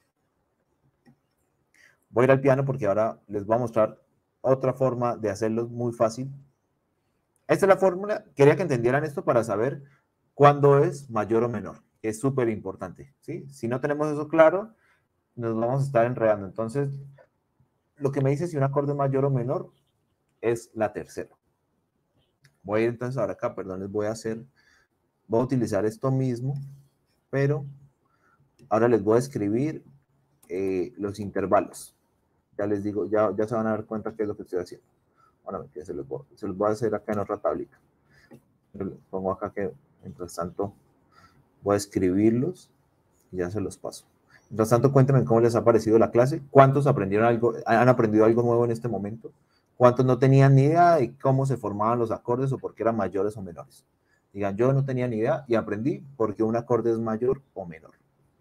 Voy a ir al piano porque ahora les voy a mostrar otra forma de hacerlo muy fácil. Esta es la fórmula. Quería que entendieran esto para saber cuándo es mayor o menor. Es súper importante. ¿Sí? Si no tenemos eso claro, nos vamos a estar enredando. Entonces, lo que me dice si un acorde es mayor o menor es la tercera. Voy a ir entonces ahora acá, perdón, les voy a hacer, voy a utilizar esto mismo, pero ahora les voy a escribir eh, los intervalos. Ya les digo, ya, ya se van a dar cuenta qué es lo que estoy haciendo. Ahora se los, voy, se los voy a hacer acá en otra tablita. Les pongo acá que, mientras tanto, voy a escribirlos y ya se los paso. Mientras tanto, cuéntenme cómo les ha parecido la clase, cuántos aprendieron algo, han aprendido algo nuevo en este momento, cuántos no tenían ni idea de cómo se formaban los acordes o por qué eran mayores o menores. Digan, yo no tenía ni idea y aprendí porque un acorde es mayor o menor.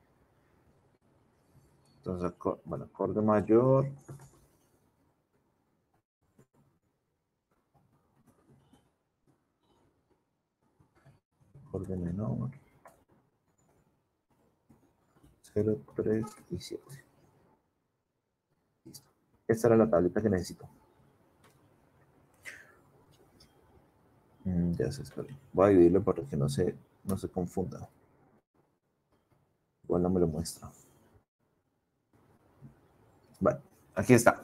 Entonces, bueno, acorde mayor. Acorde menor. cero, tres y siete. Listo. Esta era la tablita que necesito. Mm, ya se espera. Voy a dividirlo para que no se, no se confunda. Igual no me lo muestra. Bueno, aquí está.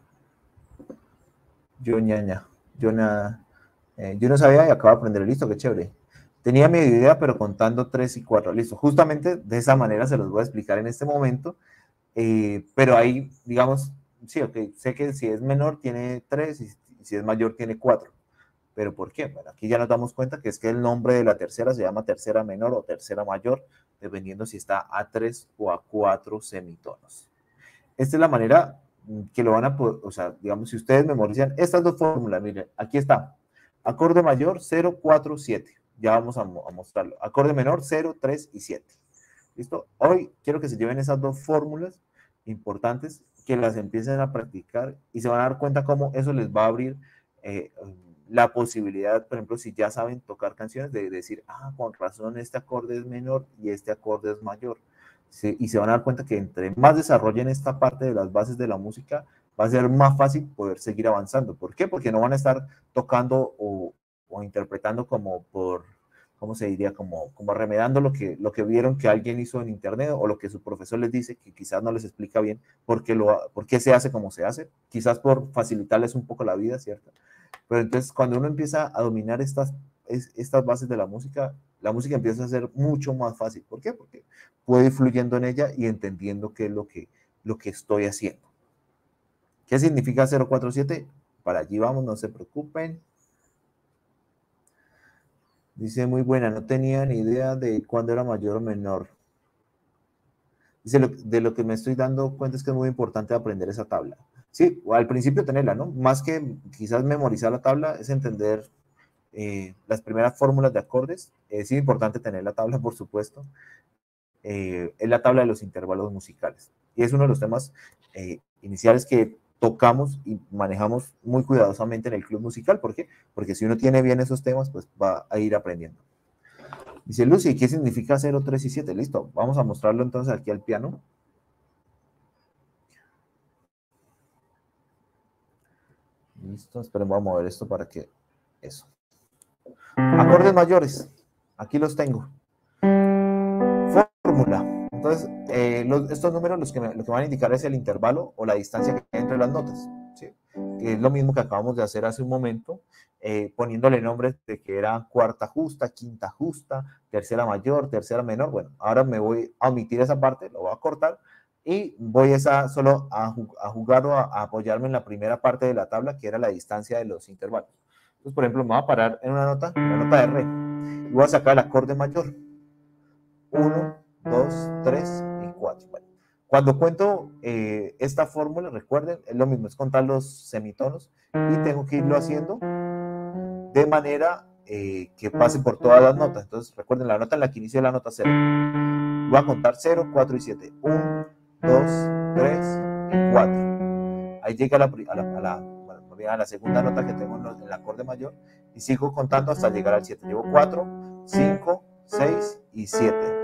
Yo ñaña. Yo, na, eh, yo no sabía y acabo de aprender. Listo, qué chévere. Tenía mi idea, pero contando tres y cuatro. Listo. Justamente de esa manera se los voy a explicar en este momento. Eh, pero ahí, digamos, sí, ok, sé que si es menor tiene tres y si es mayor tiene cuatro. ¿Pero por qué? Bueno, aquí ya nos damos cuenta que es que el nombre de la tercera se llama tercera menor o tercera mayor, dependiendo si está a tres o a cuatro semitonos. Esta es la manera que lo van a poder, o sea, digamos, si ustedes memorizan estas dos fórmulas, miren, aquí está. Acorde mayor, cero, cuatro, siete. Ya vamos a, a mostrarlo. Acorde menor, cero, tres y siete. ¿Listo? Hoy quiero que se lleven esas dos fórmulas importantes, que las empiecen a practicar y se van a dar cuenta cómo eso les va a abrir eh, la posibilidad, por ejemplo, si ya saben tocar canciones, de decir, ah, con razón este acorde es menor y este acorde es mayor. Sí, y se van a dar cuenta que entre más desarrollen esta parte de las bases de la música, va a ser más fácil poder seguir avanzando. ¿Por qué? Porque no van a estar tocando o, o interpretando como por, ¿cómo se diría? Como, como remedando lo que, lo que vieron que alguien hizo en internet o lo que su profesor les dice, que quizás no les explica bien por qué, lo, por qué se hace como se hace, quizás por facilitarles un poco la vida, ¿cierto? Pero entonces cuando uno empieza a dominar estas, estas bases de la música, la música empieza a ser mucho más fácil. ¿Por qué? Porque puedo ir fluyendo en ella y entendiendo qué es lo que, lo que estoy haciendo. ¿Qué significa cero cuatro siete? Para allí vamos, no se preocupen. Dice, muy buena, no tenía ni idea de cuándo era mayor o menor. Dice, lo, de lo que me estoy dando cuenta es que es muy importante aprender esa tabla. Sí, al principio tenerla, ¿no? Más que quizás memorizar la tabla, es entender eh, las primeras fórmulas de acordes. Es importante tener la tabla, por supuesto. Eh, es la tabla de los intervalos musicales. Y es uno de los temas eh, iniciales que tocamos y manejamos muy cuidadosamente en el club musical. ¿Por qué? Porque si uno tiene bien esos temas, pues va a ir aprendiendo. Dice Lucy, ¿qué significa cero, tres y siete? Listo, vamos a mostrarlo entonces aquí al piano. Listo, esperen, voy a mover esto para que... Eso. Acordes mayores, aquí los tengo. Fórmula. Entonces, eh, los, estos números los que me, lo que van a indicar es el intervalo o la distancia que hay entre las notas, ¿sí? Que es lo mismo que acabamos de hacer hace un momento, eh, poniéndole nombres de que era cuarta justa, quinta justa, tercera mayor, tercera menor. Bueno, ahora me voy a omitir esa parte, lo voy a cortar y voy esa, solo a, a jugar o a, a apoyarme en la primera parte de la tabla, que era la distancia de los intervalos. Entonces, por ejemplo, me voy a parar en una nota, la nota de re, y voy a sacar el acorde mayor. uno, dos, tres y cuatro. Bueno, cuando cuento eh, esta fórmula, recuerden, es lo mismo, es contar los semitonos y tengo que irlo haciendo de manera eh, que pase por todas las notas. Entonces, recuerden, la nota en la que inicia la nota cero. Voy a contar cero, cuatro y siete. uno, dos, tres y cuatro. Ahí llega a la, a la, a la, bueno, a la segunda nota que tengo en el acorde mayor y sigo contando hasta llegar al siete. Llevo cuatro, cinco, seis y siete.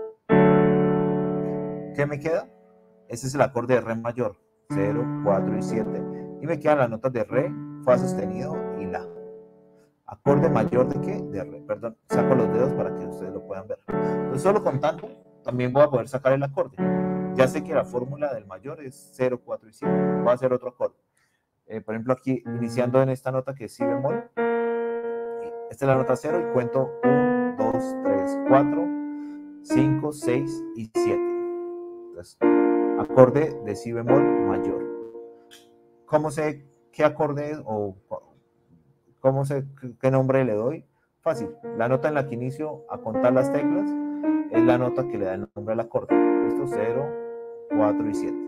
¿Qué me queda? Este es el acorde de re mayor, cero, cuatro y siete. Y me quedan las notas de re, fa sostenido y la. ¿Acorde mayor de qué? De re. Perdón, saco los dedos para que ustedes lo puedan ver. Entonces, solo contando, también voy a poder sacar el acorde. Ya sé que la fórmula del mayor es cero, cuatro y siete. Voy a hacer otro acorde. Eh, por ejemplo, aquí, iniciando en esta nota que es si bemol. Esta es la nota cero y cuento uno, dos, tres, cuatro, cinco, seis y siete. Entonces, acorde de si bemol mayor. ¿Cómo sé qué acorde es o cómo sé qué nombre le doy? Fácil. La nota en la que inicio a contar las teclas es la nota que le da el nombre al acorde. Listo, cero, cuatro y siete.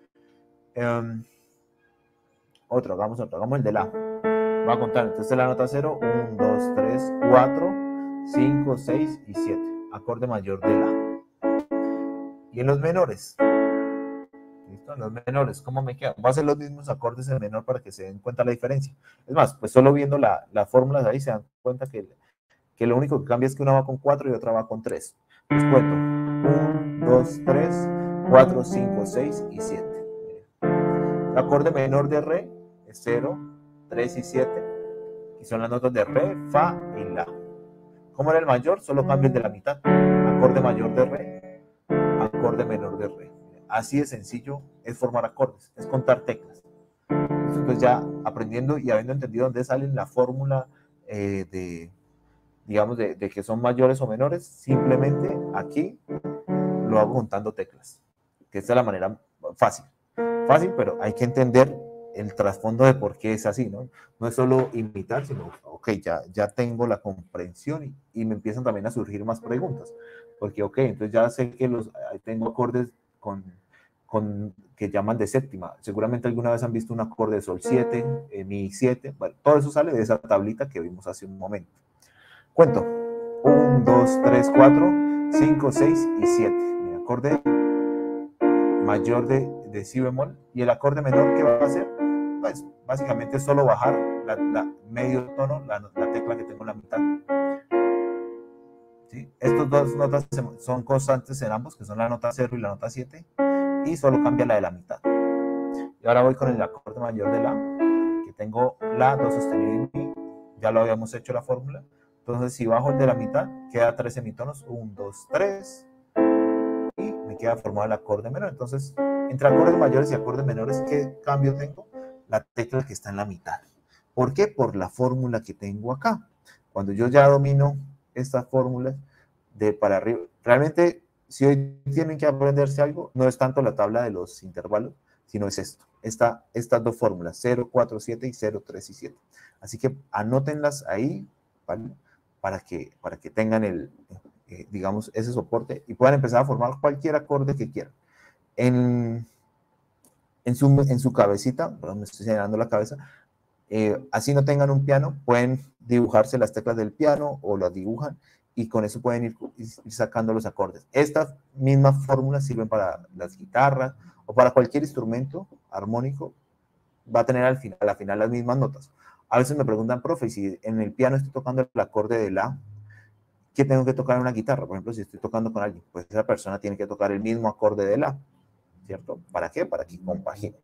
Um, otro, hagamos otro, hagamos el de la. Voy a contar, entonces la nota cero, uno, dos, tres, cuatro, cinco, seis y siete. Acorde mayor de la. Y en los menores. ¿Listo? En los menores, ¿cómo me quedan? Voy a hacer los mismos acordes en menor para que se den cuenta la diferencia. Es más, pues solo viendo las la fórmulas ahí se dan cuenta que, que lo único que cambia es que una va con cuatro y otra va con tres. Les cuento. uno, dos, tres, cuatro, cinco, seis y siete. El acorde menor de re es cero, tres y siete. Y son las notas de re, fa y la. ¿Cómo era el mayor? Solo cambio el de la mitad. Acorde mayor de re, acorde menor de re. Así de sencillo es formar acordes, es contar teclas. Entonces ya aprendiendo y habiendo entendido dónde sale la fórmula eh, de, digamos, de, de que son mayores o menores, simplemente aquí lo hago contando teclas. Que esta es la manera fácil. Fácil, pero hay que entender el trasfondo de por qué es así, ¿no? No es solo imitar, sino, ok, ya, ya tengo la comprensión y, y me empiezan también a surgir más preguntas. Porque, ok, entonces ya sé que los, tengo acordes con, con, que llaman de séptima. Seguramente alguna vez han visto un acorde de sol siete, eh, mi siete. Bueno, todo eso sale de esa tablita que vimos hace un momento. Cuento. uno, dos, tres, cuatro, cinco, seis y siete. Mi acorde mayor de, de si bemol. ¿Y el acorde menor qué va a hacer? pues básicamente es solo bajar la, la medio tono, la, la tecla que tengo en la mitad. ¿Sí? Estas dos notas son constantes en ambos, que son la nota cero y la nota siete, y solo cambia la de la mitad. Y ahora voy con el acorde mayor de la, que tengo la, do sostenido y mi, ya lo habíamos hecho la fórmula. Entonces si bajo el de la mitad, queda tres semitonos, uno, dos, tres, y me queda formado el acorde menor. Entonces, entre acordes mayores y acordes menores, ¿qué cambio tengo? La tecla que está en la mitad. ¿Por qué? Por la fórmula que tengo acá. Cuando yo ya domino estas fórmulas de para arriba, realmente si hoy tienen que aprenderse algo, no es tanto la tabla de los intervalos, sino es esto, esta, estas dos fórmulas, cero, cuatro, siete y cero, tres y siete. Así que anótenlas ahí, ¿vale? Para que, para que tengan el, eh, digamos, ese soporte y puedan empezar a formar cualquier acorde que quieran. En, en, su, en su cabecita, perdón, me estoy señalando la cabeza, eh, así no tengan un piano, pueden dibujarse las teclas del piano o las dibujan y con eso pueden ir, ir sacando los acordes. Estas mismas fórmulas sirven para las guitarras o para cualquier instrumento armónico, va a tener al final, al final las mismas notas. A veces me preguntan, profe, si en el piano estoy tocando el acorde de la, ¿qué tengo que tocar en una guitarra? Por ejemplo, si estoy tocando con alguien, pues esa persona tiene que tocar el mismo acorde de la, ¿cierto? ¿Para qué? Para que compagine.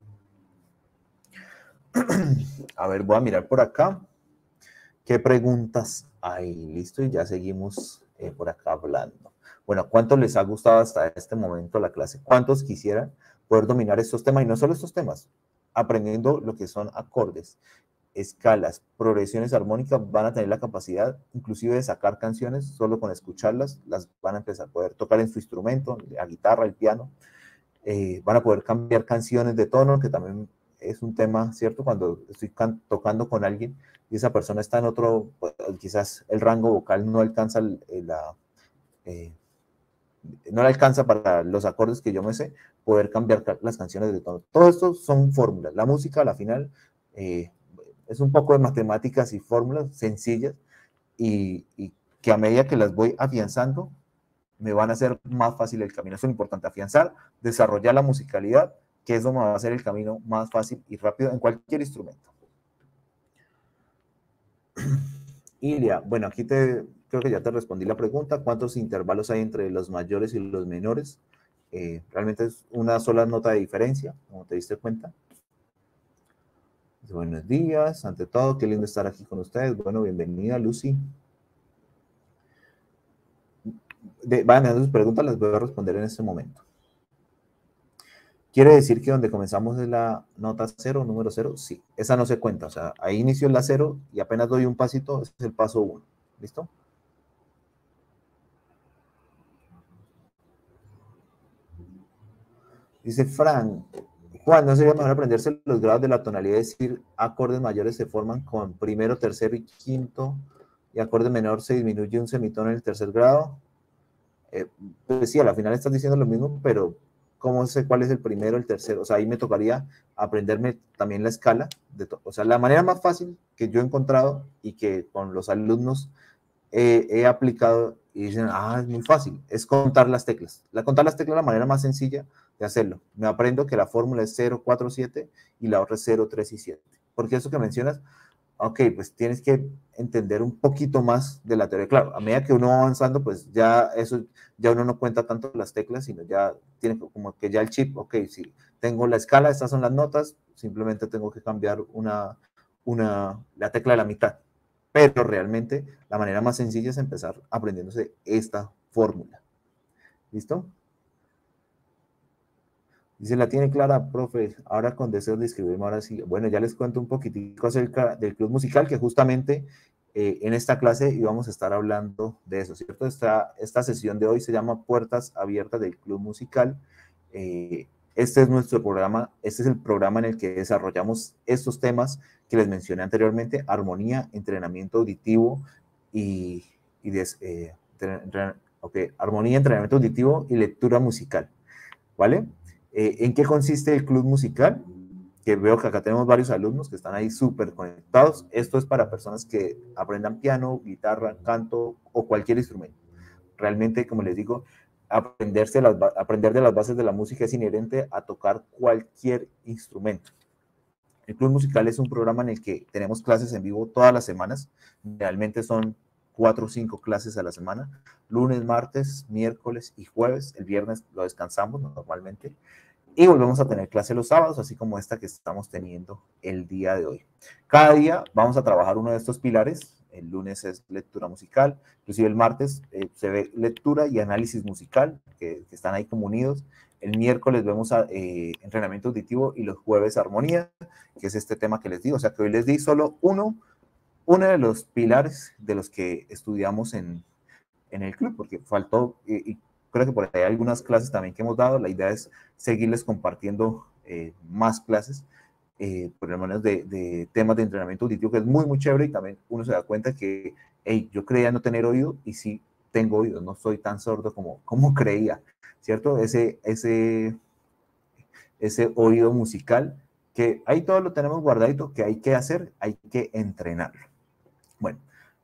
A ver, voy a mirar por acá. ¿Qué preguntas hay? Listo, y ya seguimos eh, por acá hablando. Bueno, ¿cuántos les ha gustado hasta este momento la clase? ¿Cuántos quisieran poder dominar estos temas? Y no solo estos temas, aprendiendo lo que son acordes, escalas, progresiones armónicas, van a tener la capacidad inclusive de sacar canciones, solo con escucharlas, las van a empezar a poder tocar en su instrumento, la guitarra, el piano, eh, van a poder cambiar canciones de tono, que también es un tema, ¿cierto? Cuando estoy tocando con alguien y esa persona está en otro, pues, quizás el rango vocal no alcanza el, la... Eh, no le alcanza para los acordes que yo me sé, poder cambiar las canciones de tono. Todo esto son fórmulas. La música, a la final, eh, es un poco de matemáticas y fórmulas sencillas y, y que a medida que las voy afianzando, me van a hacer más fácil el camino. Eso es importante, afianzar, desarrollar la musicalidad, que eso me va a hacer el camino más fácil y rápido en cualquier instrumento. Ilia, bueno, aquí te, creo que ya te respondí la pregunta. ¿Cuántos intervalos hay entre los mayores y los menores? Eh, realmente es una sola nota de diferencia, como te diste cuenta. Buenos días, ante todo, qué lindo estar aquí con ustedes. Bueno, bienvenida, Lucy. De, vayan a sus preguntas, las voy a responder en este momento. ¿Quiere decir que donde comenzamos es la nota cero, número cero? Sí, esa no se cuenta. O sea, ahí inicio en la cero y apenas doy un pasito, ese es el paso uno. ¿Listo? Dice Fran, Juan, ¿no sería mejor aprenderse los grados de la tonalidad? Es decir, acordes mayores se forman con primero, tercero y quinto, y acordes menor se disminuye un semitono en el tercer grado. Eh, pues sí, a la final estás diciendo lo mismo, pero ¿cómo sé cuál es el primero, el tercero? O sea, ahí me tocaría aprenderme también la escala. De o sea, la manera más fácil que yo he encontrado y que con los alumnos eh, he aplicado y dicen, ah, es muy fácil, es contar las teclas. La contar las teclas es la manera más sencilla de hacerlo. Me aprendo que la fórmula es cero, cuatro, siete y la otra es cero, tres y siete. Porque eso que mencionas, ok, pues tienes que entender un poquito más de la teoría. Claro, a medida que uno va avanzando, pues ya eso, ya uno no cuenta tanto las teclas, sino ya tiene como que ya el chip, ok, si tengo la escala, estas son las notas, simplemente tengo que cambiar una, una, la tecla de la mitad. Pero realmente la manera más sencilla es empezar aprendiéndose esta fórmula. ¿Listo? Dice, la tiene clara, profe, ahora con deseos de inscribirme, ahora sí. Bueno, ya les cuento un poquitico acerca del club musical, que justamente eh, en esta clase íbamos a estar hablando de eso, ¿cierto? Esta, esta sesión de hoy se llama Puertas Abiertas del Club Musical. Eh, este es nuestro programa, este es el programa en el que desarrollamos estos temas que les mencioné anteriormente, armonía, entrenamiento auditivo y, y des, eh, entre, okay, armonía, entrenamiento auditivo y lectura musical, ¿vale? Eh, ¿En qué consiste el club musical? Que veo que acá tenemos varios alumnos que están ahí súper conectados. Esto es para personas que aprendan piano, guitarra, canto o cualquier instrumento. Realmente, como les digo, aprenderse las, aprender de las bases de la música es inherente a tocar cualquier instrumento. El Club Musical es un programa en el que tenemos clases en vivo todas las semanas. Realmente son cuatro o cinco clases a la semana. Lunes, martes, miércoles y jueves. El viernes lo descansamos normalmente. Y volvemos a tener clase los sábados, así como esta que estamos teniendo el día de hoy. Cada día vamos a trabajar uno de estos pilares. El lunes es lectura musical, inclusive el martes eh, se ve lectura y análisis musical, que, que están ahí como unidos. El miércoles vemos a, eh, entrenamiento auditivo y los jueves armonía, que es este tema que les digo. O sea que hoy les di solo uno, uno de los pilares de los que estudiamos en, en el club, porque faltó, y, y creo que por ahí hay algunas clases también que hemos dado. La idea es seguirles compartiendo eh, más clases, eh, por lo menos de, de temas de entrenamiento auditivo, que es muy, muy chévere, y también uno se da cuenta que, hey, yo creía no tener oído, y sí tengo oído, no soy tan sordo como, como creía, ¿cierto? Ese, ese, ese oído musical, que ahí todo lo tenemos guardadito, que hay que hacer, hay que entrenarlo. Bueno,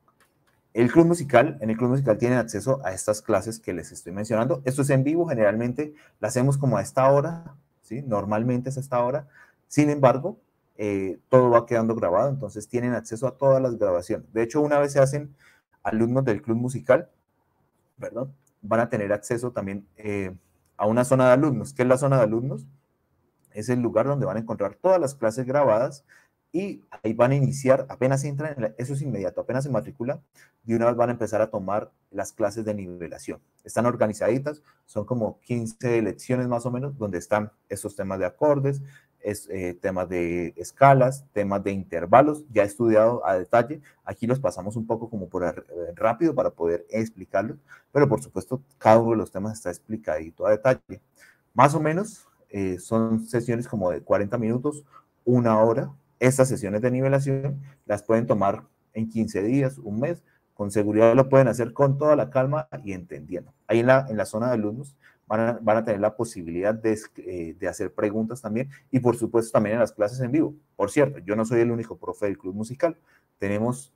el club musical, en el club musical tienen acceso a estas clases que les estoy mencionando. Esto es en vivo, generalmente la hacemos como a esta hora, ¿sí? Normalmente es a esta hora. Sin embargo, eh, todo va quedando grabado, entonces tienen acceso a todas las grabaciones. De hecho, una vez se hacen alumnos del club musical, perdón, van a tener acceso también eh, a una zona de alumnos. ¿Qué es la zona de alumnos? Es el lugar donde van a encontrar todas las clases grabadas, y ahí van a iniciar, apenas entran, en la, eso es inmediato, apenas se matricula, de una vez van a empezar a tomar las clases de nivelación. Están organizaditas, son como quince lecciones más o menos, donde están esos temas de acordes, es, eh, temas de escalas, temas de intervalos, ya he estudiado a detalle. Aquí los pasamos un poco como por eh, rápido para poder explicarlos, pero por supuesto cada uno de los temas está explicadito a detalle. Más o menos eh, son sesiones como de cuarenta minutos, una hora. Estas sesiones de nivelación las pueden tomar en quince días, un mes. Con seguridad lo pueden hacer con toda la calma y entendiendo. Ahí en la, en la zona de alumnos van a, van a tener la posibilidad de, eh, de hacer preguntas también, y por supuesto también en las clases en vivo. Por cierto, yo no soy el único profe del club musical. Tenemos,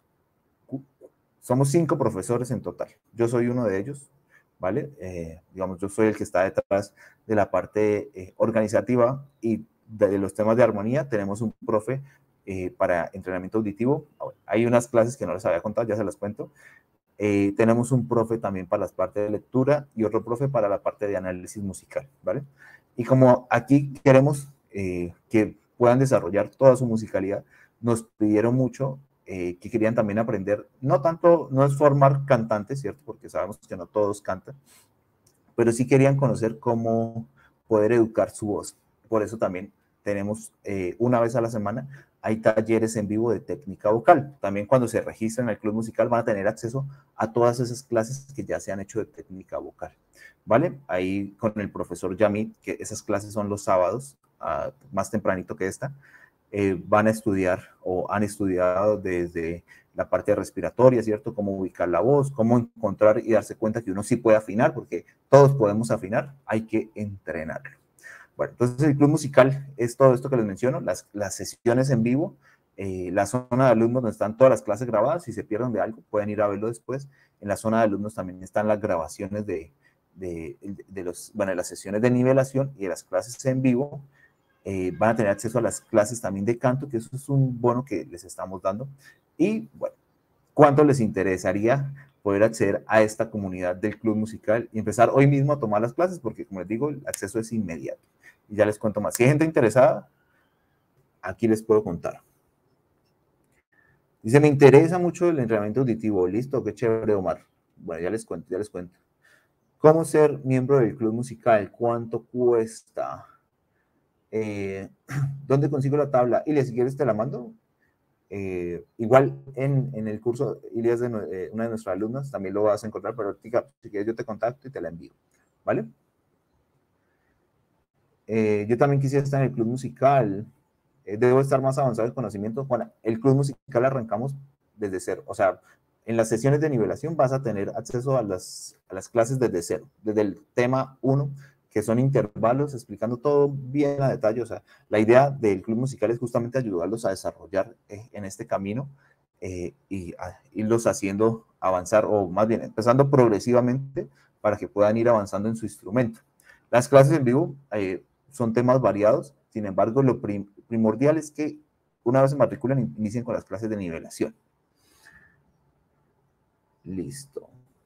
somos cinco profesores en total. Yo soy uno de ellos, ¿vale? Eh, digamos, yo soy el que está detrás de la parte eh, organizativa, y de los temas de armonía tenemos un profe eh, para entrenamiento auditivo. Hay unas clases que no les había contado, ya se las cuento. Eh, tenemos un profe también para las partes de lectura y otro profe para la parte de análisis musical, ¿vale? Y como aquí queremos eh, que puedan desarrollar toda su musicalidad, nos pidieron mucho eh, que querían también aprender, no tanto, no es formar cantantes, ¿cierto? Porque sabemos que no todos cantan, pero sí querían conocer cómo poder educar su voz. Por eso también tenemos eh, una vez a la semana, hay talleres en vivo de técnica vocal. También cuando se registran en el club musical van a tener acceso a todas esas clases que ya se han hecho de técnica vocal, ¿vale? Ahí con el profesor Yamit, que esas clases son los sábados, uh, más tempranito que esta, eh, van a estudiar o han estudiado desde la parte respiratoria, ¿cierto? Cómo ubicar la voz, cómo encontrar y darse cuenta que uno sí puede afinar, porque todos podemos afinar, hay que entrenarlo. Bueno, entonces el club musical es todo esto que les menciono, las, las sesiones en vivo, eh, la zona de alumnos donde están todas las clases grabadas. Si se pierden de algo, pueden ir a verlo después. En la zona de alumnos también están las grabaciones de, de, de, los, bueno, de las sesiones de nivelación y de las clases en vivo. Eh, van a tener acceso a las clases también de canto, que eso es un bono que les estamos dando. Y bueno, ¿cuánto les interesaría poder acceder a esta comunidad del club musical y empezar hoy mismo a tomar las clases? Porque como les digo, el acceso es inmediato. Y ya les cuento más. Si hay gente interesada, aquí les puedo contar. Dice, me interesa mucho el entrenamiento auditivo. Listo, qué chévere, Omar. Bueno, ya les cuento, ya les cuento. ¿Cómo ser miembro del club musical? ¿Cuánto cuesta? Eh, ¿Dónde consigo la tabla? Ilia, si quieres te la mando. Eh, igual en, en el curso, Ilia es de, eh, una de nuestras alumnas, también lo vas a encontrar, pero tica, si quieres yo te contacto y te la envío, ¿vale? Eh, yo también quisiera estar en el club musical. Eh, debo estar más avanzado en conocimiento. Bueno, el club musical arrancamos desde cero. O sea, en las sesiones de nivelación vas a tener acceso a las, a las clases desde cero, desde el tema uno, que son intervalos, explicando todo bien a detalle. O sea, la idea del club musical es justamente ayudarlos a desarrollar eh, en este camino eh, y a irlos haciendo avanzar, o más bien empezando progresivamente para que puedan ir avanzando en su instrumento. Las clases en vivo eh, son temas variados, sin embargo, lo prim primordial es que una vez se matriculen, inicien con las clases de nivelación. Listo.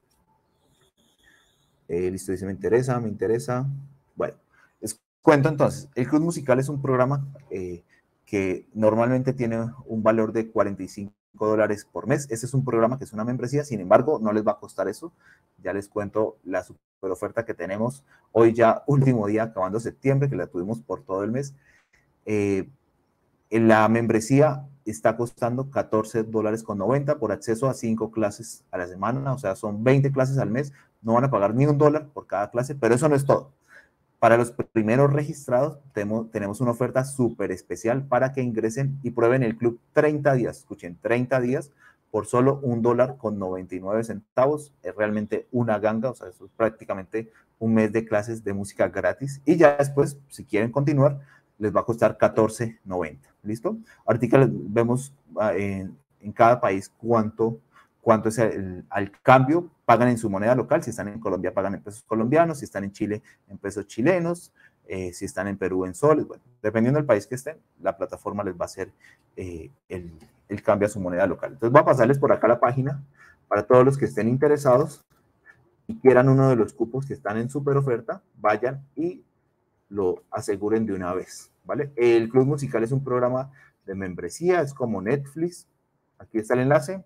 Eh, listo, dice, me interesa, me interesa. Bueno, les cuento entonces. El Club Musical es un programa eh, que normalmente tiene un valor de cuarenta y cinco dólares por mes. Este es un programa que es una membresía, sin embargo, no les va a costar eso. Ya les cuento la super oferta que tenemos hoy ya, último día, acabando septiembre, que la tuvimos por todo el mes. Eh, en la membresía está costando catorce dólares con noventa por acceso a cinco clases a la semana, o sea, son veinte clases al mes, no van a pagar ni un dólar por cada clase, pero eso no es todo. Para los primeros registrados tenemos, tenemos una oferta súper especial para que ingresen y prueben el club treinta días, escuchen, treinta días por solo un dólar con noventa y nueve centavos, es realmente una ganga, o sea, eso es prácticamente un mes de clases de música gratis, y ya después, si quieren continuar, les va a costar catorce noventa, ¿listo? Ahorita vemos en, en cada país cuánto, cuánto es el, al cambio, pagan en su moneda local, si están en Colombia pagan en pesos colombianos, si están en Chile en pesos chilenos, eh, si están en Perú en soles, bueno, dependiendo del país que estén, la plataforma les va a hacer eh, el, el cambio a su moneda local. Entonces voy a pasarles por acá la página para todos los que estén interesados y quieran uno de los cupos que están en super oferta, vayan y lo aseguren de una vez, ¿vale? El Club Musical es un programa de membresía, es como Netflix. Aquí está el enlace.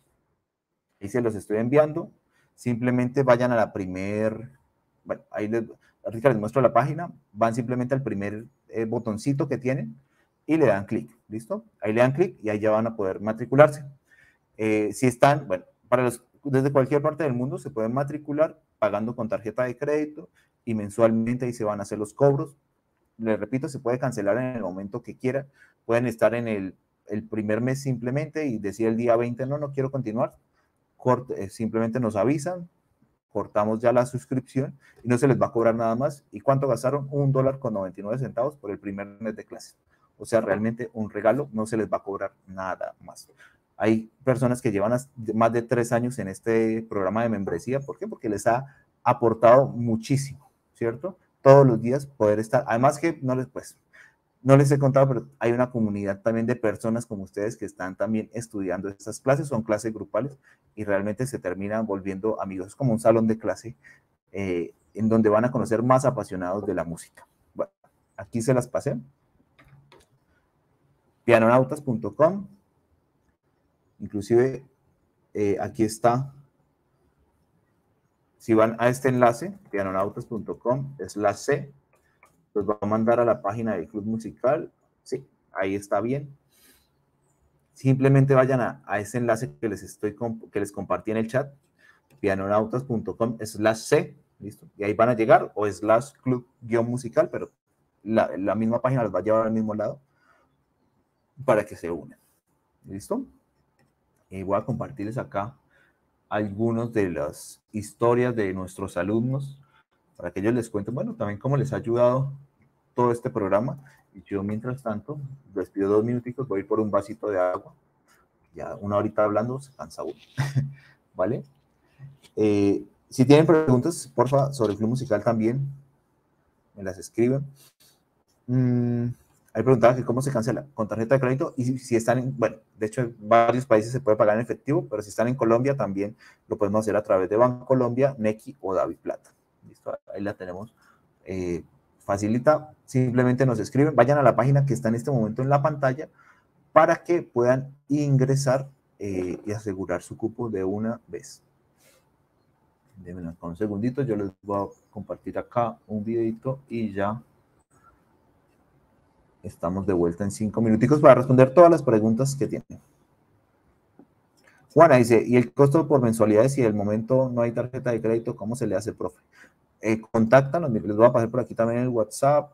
Ahí se los estoy enviando. Simplemente vayan a la primer, bueno, ahí les, ahorita les muestro la página, van simplemente al primer eh, botoncito que tienen y le dan clic, ¿listo? Ahí le dan clic y ahí ya van a poder matricularse. Eh, si están, bueno, para los, desde cualquier parte del mundo se pueden matricular pagando con tarjeta de crédito y mensualmente ahí se van a hacer los cobros. Les repito, se puede cancelar en el momento que quieran. Pueden estar en el, el primer mes simplemente y decir el día veinte, no, no quiero continuar. Corte, eh, simplemente nos avisan, cortamos ya la suscripción y no se les va a cobrar nada más. ¿Y cuánto gastaron? Un dólar con noventa y nueve centavos por el primer mes de clase. O sea, realmente un regalo, no se les va a cobrar nada más. Hay personas que llevan más de tres años en este programa de membresía. ¿Por qué? Porque les ha aportado muchísimo, ¿cierto? Todos los días poder estar, además que no les, pues, no les he contado, pero hay una comunidad también de personas como ustedes que están también estudiando estas clases, son clases grupales y realmente se terminan volviendo amigos. Es como un salón de clase eh, en donde van a conocer más apasionados de la música. Bueno, aquí se las pasé. pianonautas punto com. Inclusive eh, aquí está. Si van a este enlace, pianonautas punto com slash C, los va a mandar a la página del Club Musical. Sí, ahí está bien. Simplemente vayan a, a ese enlace que les, estoy que les compartí en el chat, pianonautas punto com slash C, listo. Y ahí van a llegar, o slash club guión musical, pero la, la misma página los va a llevar al mismo lado para que se unan. ¿Listo? Y voy a compartirles acá algunas de las historias de nuestros alumnos para que ellos les cuenten, bueno, también cómo les ha ayudado todo este programa. Y yo, mientras tanto, les pido dos minutitos, voy a ir por un vasito de agua. Ya una horita hablando se cansa uno. ¿Vale? Eh, si tienen preguntas, porfa, sobre el Club Musical también, me las escriben. Mm, hay preguntado que cómo se cancela, con tarjeta de crédito, y si, si están en, bueno, de hecho en varios países se puede pagar en efectivo, pero si están en Colombia también lo podemos hacer a través de Bancolombia, Nequi o DaviPlata. ¿Listo? Ahí la tenemos. Eh, facilita, simplemente nos escriben, vayan a la página que está en este momento en la pantalla para que puedan ingresar eh, y asegurar su cupo de una vez. Déjenme un segundito, yo les voy a compartir acá un videito y ya estamos de vuelta en cinco minuticos para responder todas las preguntas que tienen. Juana dice, ¿y el costo por mensualidades si en el momento no hay tarjeta de crédito, cómo se le hace, profe? Eh, contáctanos, les voy a pasar por aquí también el WhatsApp.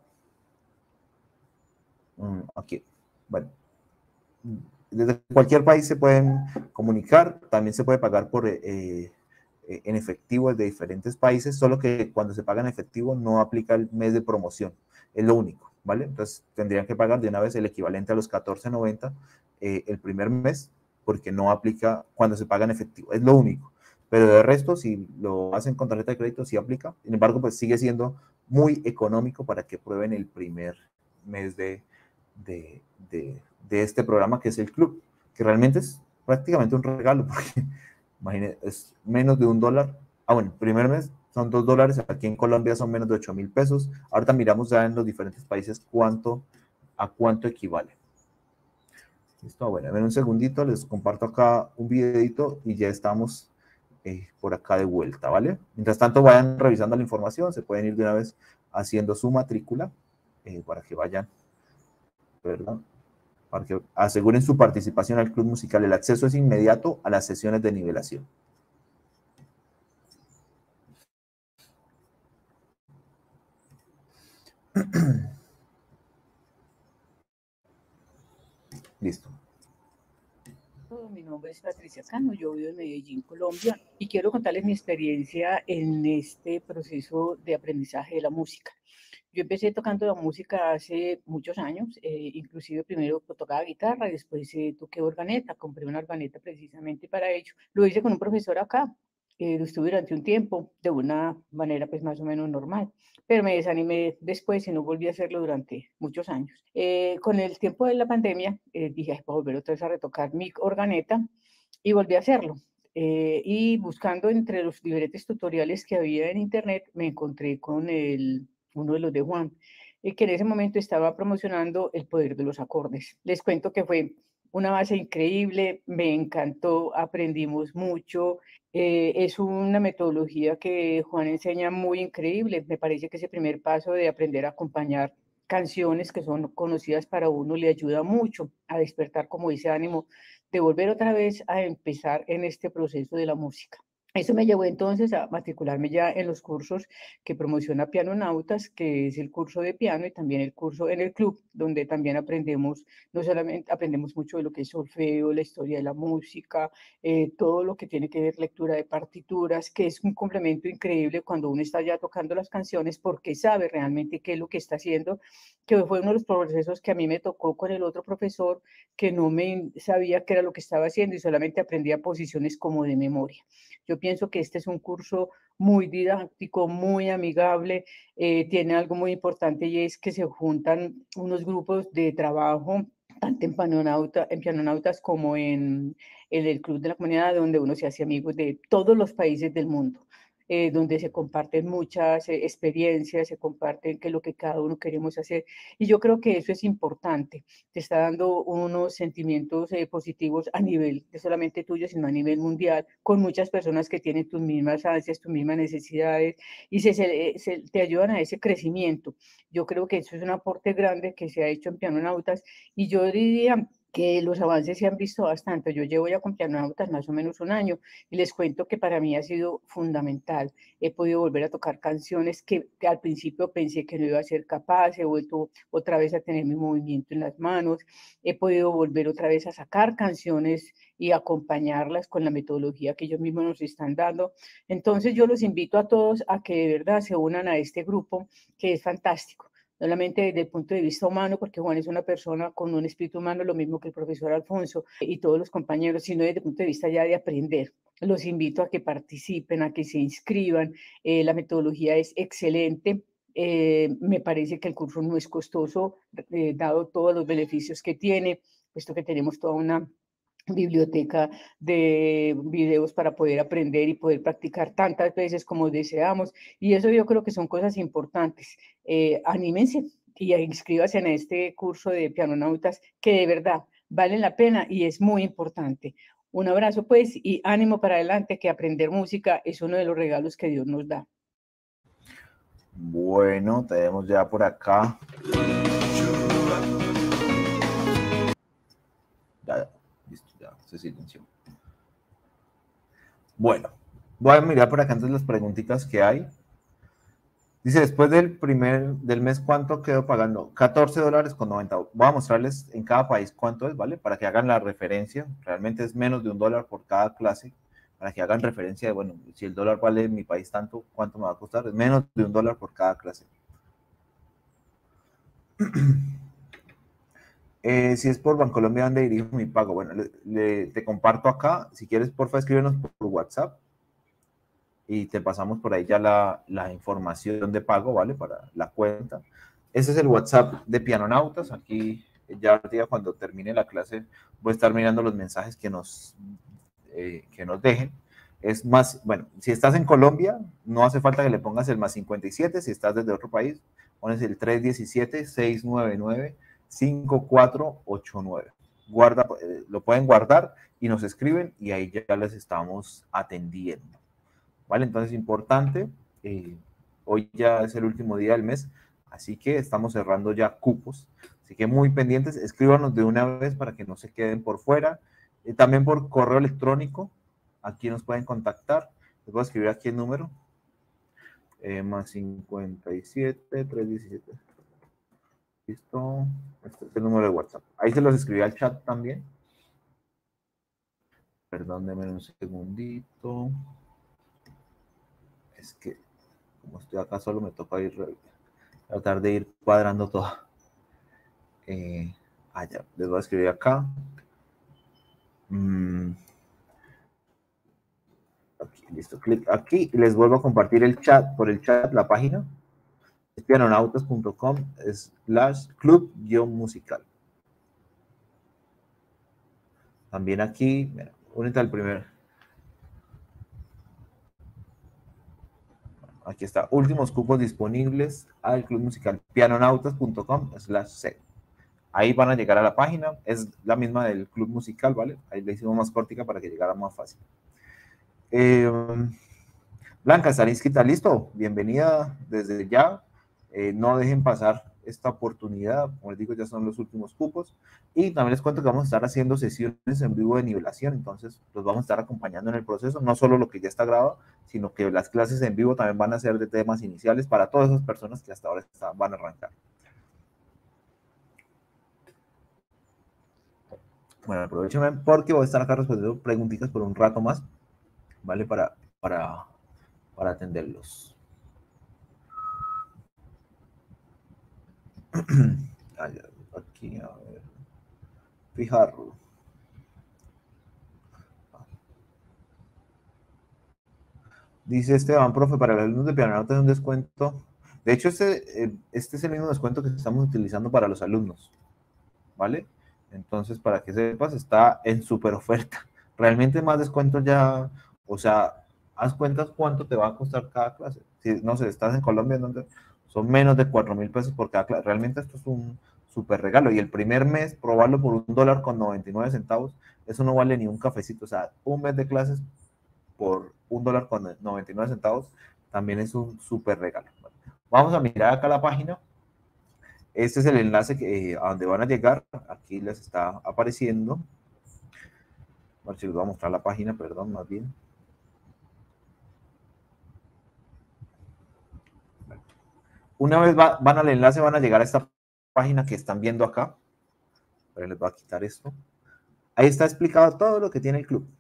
Mm, aquí, bueno. Desde cualquier país se pueden comunicar, también se puede pagar por, eh, en efectivo de diferentes países, solo que cuando se paga en efectivo no aplica el mes de promoción, es lo único, ¿vale? Entonces tendrían que pagar de una vez el equivalente a los catorce noventa eh, el primer mes, porque no aplica cuando se paga en efectivo, es lo único. Pero de resto, si lo hacen con tarjeta de crédito, sí aplica. Sin embargo, pues sigue siendo muy económico para que prueben el primer mes de, de, de, de este programa que es el club, que realmente es prácticamente un regalo, porque imagínense, es menos de un dólar. Ah, bueno, el primer mes son dos dólares, aquí en Colombia son menos de ocho mil pesos. Ahorita miramos ya en los diferentes países cuánto, a cuánto equivale. Listo, bueno, en un segundito les comparto acá un videito y ya estamos eh, por acá de vuelta, ¿vale? Mientras tanto vayan revisando la información, se pueden ir de una vez haciendo su matrícula eh, para que vayan, ¿verdad? Para que aseguren su participación al club musical. El acceso es inmediato a las sesiones de nivelación. Listo. Mi nombre es Patricia Cano, yo vivo en Medellín, Colombia, y quiero contarles mi experiencia en este proceso de aprendizaje de la música. Yo empecé tocando la música hace muchos años, eh, inclusive primero tocaba guitarra y después eh, toqué organeta, compré una organeta precisamente para ello. Lo hice con un profesor acá, eh, lo estuve durante un tiempo de una manera pues más o menos normal, pero me desanimé después y no volví a hacerlo durante muchos años. Eh, con el tiempo de la pandemia eh, dije, ay, puedo volver otra vez a retocar mi organeta y volví a hacerlo. Eh, y buscando entre los diferentes tutoriales que había en internet, me encontré con el uno de los de Juan, y que en ese momento estaba promocionando el poder de los acordes. Les cuento que fue una base increíble, me encantó, aprendimos mucho. Eh, es una metodología que Juan enseña muy increíble. Me parece que ese primer paso de aprender a acompañar canciones que son conocidas para uno le ayuda mucho a despertar como ese ánimo de volver otra vez a empezar en este proceso de la música. Eso me llevó entonces a matricularme ya en los cursos que promociona Pianonautas, que es el curso de piano y también el curso en el club, donde también aprendemos, no solamente aprendemos mucho de lo que es solfeo, la historia de la música, eh, todo lo que tiene que ver lectura de partituras, que es un complemento increíble cuando uno está ya tocando las canciones porque sabe realmente qué es lo que está haciendo, que fue uno de los procesos que a mí me tocó con el otro profesor, que no me sabía qué era lo que estaba haciendo y solamente aprendía posiciones como de memoria. Yo pienso que este es un curso muy didáctico, muy amigable, eh, tiene algo muy importante y es que se juntan unos grupos de trabajo, tanto en, Pianonauta, en Pianonautas como en, en el Club de la Comunidad, donde uno se hace amigos de todos los países del mundo. Eh, donde se comparten muchas eh, experiencias, se comparten qué es lo que cada uno queremos hacer. Y yo creo que eso es importante, te está dando unos sentimientos eh, positivos a nivel de solamente tuyo, sino a nivel mundial, con muchas personas que tienen tus mismas ansias, tus mismas necesidades, y se, se, se, te ayudan a ese crecimiento. Yo creo que eso es un aporte grande que se ha hecho en Pianonautas, y yo diría que los avances se han visto bastante. Yo llevo ya con Pianonautas más o menos un año y les cuento que para mí ha sido fundamental. He podido volver a tocar canciones que, que al principio pensé que no iba a ser capaz, he vuelto otra vez a tener mi movimiento en las manos, he podido volver otra vez a sacar canciones y acompañarlas con la metodología que ellos mismos nos están dando. Entonces yo los invito a todos a que de verdad se unan a este grupo que es fantástico. No solamente desde el punto de vista humano, porque Juan es una persona con un espíritu humano, lo mismo que el profesor Alfonso y todos los compañeros, sino desde el punto de vista ya de aprender. Los invito a que participen, a que se inscriban. Eh, la metodología es excelente. Eh, me parece que el curso no es costoso, eh, dado todos los beneficios que tiene, puesto que tenemos toda una biblioteca de videos para poder aprender y poder practicar tantas veces como deseamos. Y eso yo creo que son cosas importantes. Eh, anímense y inscríbanse en este curso de Pianonautas, que de verdad valen la pena y es muy importante. Un abrazo pues y ánimo para adelante, que aprender música es uno de los regalos que Dios nos da. Bueno, tenemos ya por acá. Ya, ya, listo, ya se silenció. Bueno, voy a mirar por acá entonces las preguntitas que hay. Dice, después del primer, del mes, ¿cuánto quedo pagando? catorce dólares con noventa. Voy a mostrarles en cada país cuánto es, ¿vale? Para que hagan la referencia. Realmente es menos de un dólar por cada clase. Para que hagan referencia de, bueno, si el dólar vale en mi país tanto, ¿cuánto me va a costar? Es menos de un dólar por cada clase. Eh, si es por Bancolombia, ¿dónde dirijo mi pago? Bueno, le, le, te comparto acá. Si quieres, porfa, escríbenos por WhatsApp y te pasamos por ahí ya la, la información de pago, ¿vale? Para la cuenta. Ese es el WhatsApp de Pianonautas. Aquí ya ahorita cuando termine la clase voy a estar mirando los mensajes que nos, eh, que nos dejen. Es más, bueno, si estás en Colombia, no hace falta que le pongas el más cincuenta y siete, si estás desde otro país, pones el tres uno siete, seis nueve nueve, cinco cuatro ocho nueve. Guarda, eh, lo pueden guardar y nos escriben y ahí ya les estamos atendiendo. ¿Vale? Entonces, importante, eh, hoy ya es el último día del mes, así que estamos cerrando ya cupos. Así que muy pendientes, escríbanos de una vez para que no se queden por fuera. Eh, también por correo electrónico, aquí nos pueden contactar. Les voy a escribir aquí el número. Eh, más cincuenta y siete, trescientos diecisiete. Listo. Este es el número de WhatsApp. Ahí se los escribí al chat también. Perdón, denme un segundito. Es que como estoy acá solo me toca ir tratar de ir cuadrando todo. Eh, ah, ya, les voy a escribir acá. Mm. Aquí, listo, clic aquí y les vuelvo a compartir el chat, por el chat, la página. Es pianonautas punto com slash club guión musical. También aquí, mira, únete al primer. Aquí está, últimos cupos disponibles al club musical pianonautas punto com slash c. Ahí van a llegar a la página, es la misma del club musical, ¿vale? Ahí le hicimos más cortica para que llegara más fácil. Eh, Blanca, ¿está inscrita? ¿Listo? Bienvenida desde ya. Eh, no dejen pasar esta oportunidad. Como les digo, ya son los últimos cupos. Y también les cuento que vamos a estar haciendo sesiones en vivo de nivelación. Entonces, los vamos a estar acompañando en el proceso. No solo lo que ya está grabado, sino que las clases en vivo también van a ser de temas iniciales para todas esas personas que hasta ahora están, van a arrancar. Bueno, aprovechenme porque voy a estar acá respondiendo preguntitas por un rato más, ¿vale? Para, para, para atenderlos. Aquí, a ver. Fijarlo. Dice Esteban, profe, para los alumnos de Pianonautas es un descuento. De hecho, este, este es el mismo descuento que estamos utilizando para los alumnos, ¿vale? Entonces, para que sepas, está en súper oferta. Realmente más descuentos ya, o sea, haz cuentas cuánto te va a costar cada clase. Si, no sé, estás en Colombia, donde son menos de cuatro mil pesos por cada clase. Realmente esto es un súper regalo. Y el primer mes, probarlo por un dólar con noventa y nueve centavos, eso no vale ni un cafecito. O sea, un mes de clases por un dólar con noventa y nueve centavos, también es un súper regalo. Vamos a mirar acá la página. Este es el enlace que, eh, a donde van a llegar. Aquí les está apareciendo. A ver si les voy a mostrar la página, perdón, más bien. Una vez va, van al enlace, van a llegar a esta página que están viendo acá. Pero les voy a quitar esto. Ahí está explicado todo lo que tiene el club.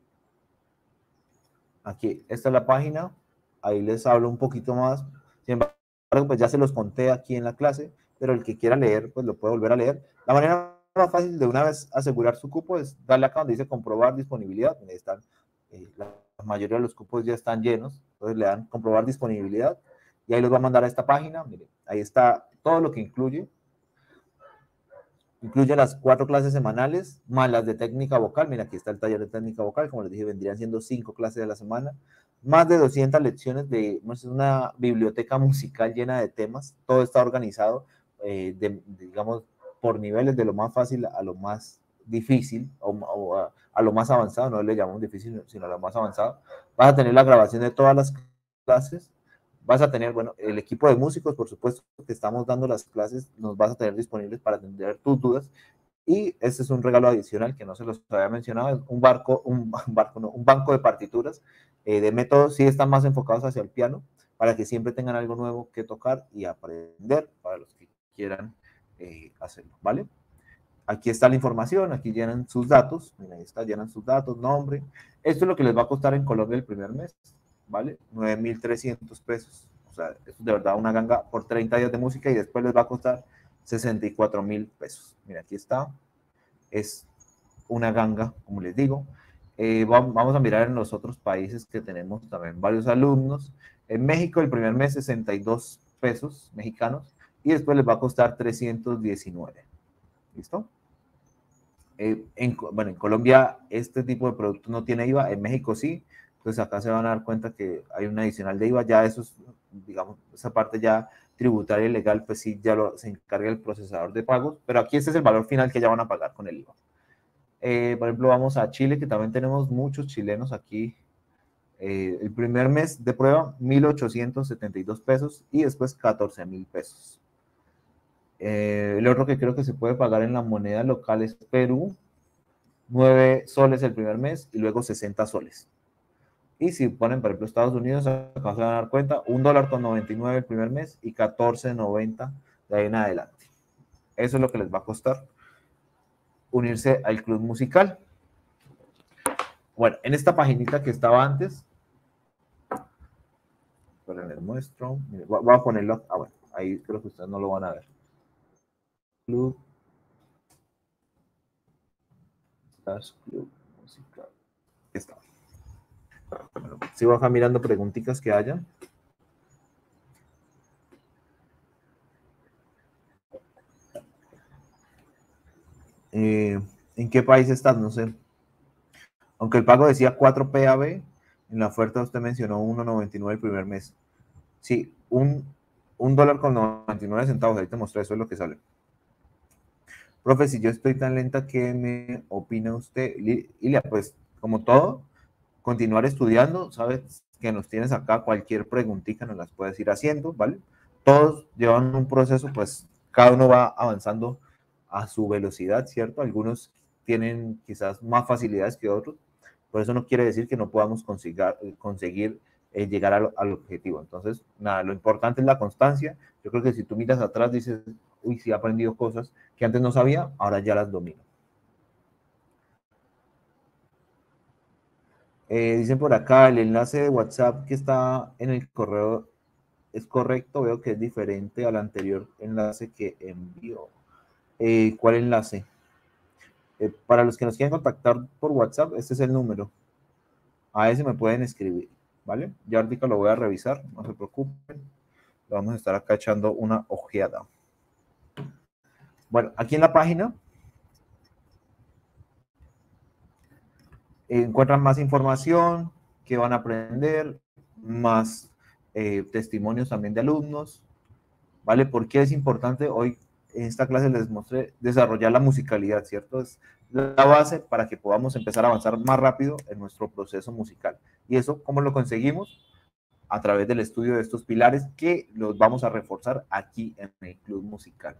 Aquí, esta es la página. Ahí les hablo un poquito más. Sin embargo, pues ya se los conté aquí en la clase, pero el que quiera leer, pues lo puede volver a leer. La manera más fácil de una vez asegurar su cupo es darle acá donde dice comprobar disponibilidad. Donde están, eh, la mayoría de los cupos ya están llenos. Entonces le dan comprobar disponibilidad y ahí los va a mandar a esta página. Miren, ahí está todo lo que incluye. Incluye las cuatro clases semanales, más las de técnica vocal. Mira, aquí está el taller de técnica vocal. Como les dije, vendrían siendo cinco clases a la semana. Más de doscientas lecciones de es una biblioteca musical llena de temas. Todo está organizado, eh, de, digamos, por niveles de lo más fácil a lo más difícil, o, o a, a lo más avanzado. No le llamamos difícil, sino a lo más avanzado. Vas a tener la grabación de todas las clases. Vas a tener, bueno, el equipo de músicos, por supuesto, que estamos dando las clases, nos vas a tener disponibles para atender tus dudas. Y este es un regalo adicional que no se los había mencionado, es un barco, un barco, no, un banco de partituras eh, de métodos, sí están más enfocados hacia el piano, para que siempre tengan algo nuevo que tocar y aprender, para los que quieran eh, hacerlo, ¿vale? Aquí está la información, aquí llenan sus datos, mira, ahí está, llenan sus datos, nombre. Esto es lo que les va a costar en Colombia el primer mes, ¿vale? nueve mil trescientos pesos. O sea, esto es de verdad una ganga por treinta días de música y después les va a costar sesenta y cuatro mil pesos. Mira, aquí está. Es una ganga, como les digo. Eh, vamos a mirar en los otros países que tenemos también varios alumnos. En México el primer mes sesenta y dos pesos mexicanos y después les va a costar trescientos diecinueve. ¿Listo? Eh, en, bueno, en Colombia este tipo de productos no tiene I V A, en México sí, entonces acá se van a dar cuenta que hay un adicional de I V A, ya eso es, digamos, esa parte ya tributaria y legal, pues sí, ya lo, se encarga el procesador de pagos, pero aquí este es el valor final que ya van a pagar con el I V A. Eh, por ejemplo, vamos a Chile, que también tenemos muchos chilenos aquí. Eh, el primer mes de prueba, mil ochocientos setenta y dos pesos y después catorce mil pesos. Eh, el otro que creo que se puede pagar en la moneda local es Perú, nueve soles el primer mes y luego sesenta soles. Y si ponen, por ejemplo, Estados Unidos, acá se van a dar cuenta, un dólar con noventa y nueve el primer mes y catorce noventa de ahí en adelante. Eso es lo que les va a costar unirse al club musical. Bueno, en esta paginita que estaba antes, pero les muestro, mire, voy a ponerlo, ah bueno, ahí creo que ustedes no lo van a ver. Club, Club musical. Aquí está. Bueno, sigo acá mirando preguntitas que hayan. Eh, ¿En qué país estás? No sé. Aunque el pago decía cuatro P A B, en la oferta usted mencionó uno noventa y nueve el primer mes. Sí, un, un dólar con noventa y nueve centavos. Ahí te mostré, eso es lo que sale. Profe, si yo estoy tan lenta, ¿qué me opina usted? Ilia, pues, como todo, continuar estudiando, sabes que nos tienes acá, cualquier preguntita nos las puedes ir haciendo, ¿vale? Todos llevan un proceso, pues, cada uno va avanzando a su velocidad, ¿cierto? Algunos tienen quizás más facilidades que otros, por eso no quiere decir que no podamos conseguir, conseguir eh, llegar al, al objetivo. Entonces, nada, lo importante es la constancia. Yo creo que si tú miras atrás, dices, uy, sí he aprendido cosas que antes no sabía, ahora ya las domino. Eh, dicen por acá, el enlace de WhatsApp que está en el correo es correcto, veo que es diferente al anterior enlace que envió. Eh, ¿Cuál enlace? Eh, para los que nos quieran contactar por WhatsApp, este es el número. A ese me pueden escribir, ¿vale? Ya ahorita lo voy a revisar, no se preocupen. Lo vamos a estar acá echando una ojeada. Bueno, aquí en la página eh, encuentran más información, que van a aprender, más eh, testimonios también de alumnos, ¿vale? ¿Por qué es importante? Hoy en esta clase les mostré desarrollar la musicalidad, ¿cierto? Es la base para que podamos empezar a avanzar más rápido en nuestro proceso musical. ¿Y eso cómo lo conseguimos? A través del estudio de estos pilares que los vamos a reforzar aquí en el club musical.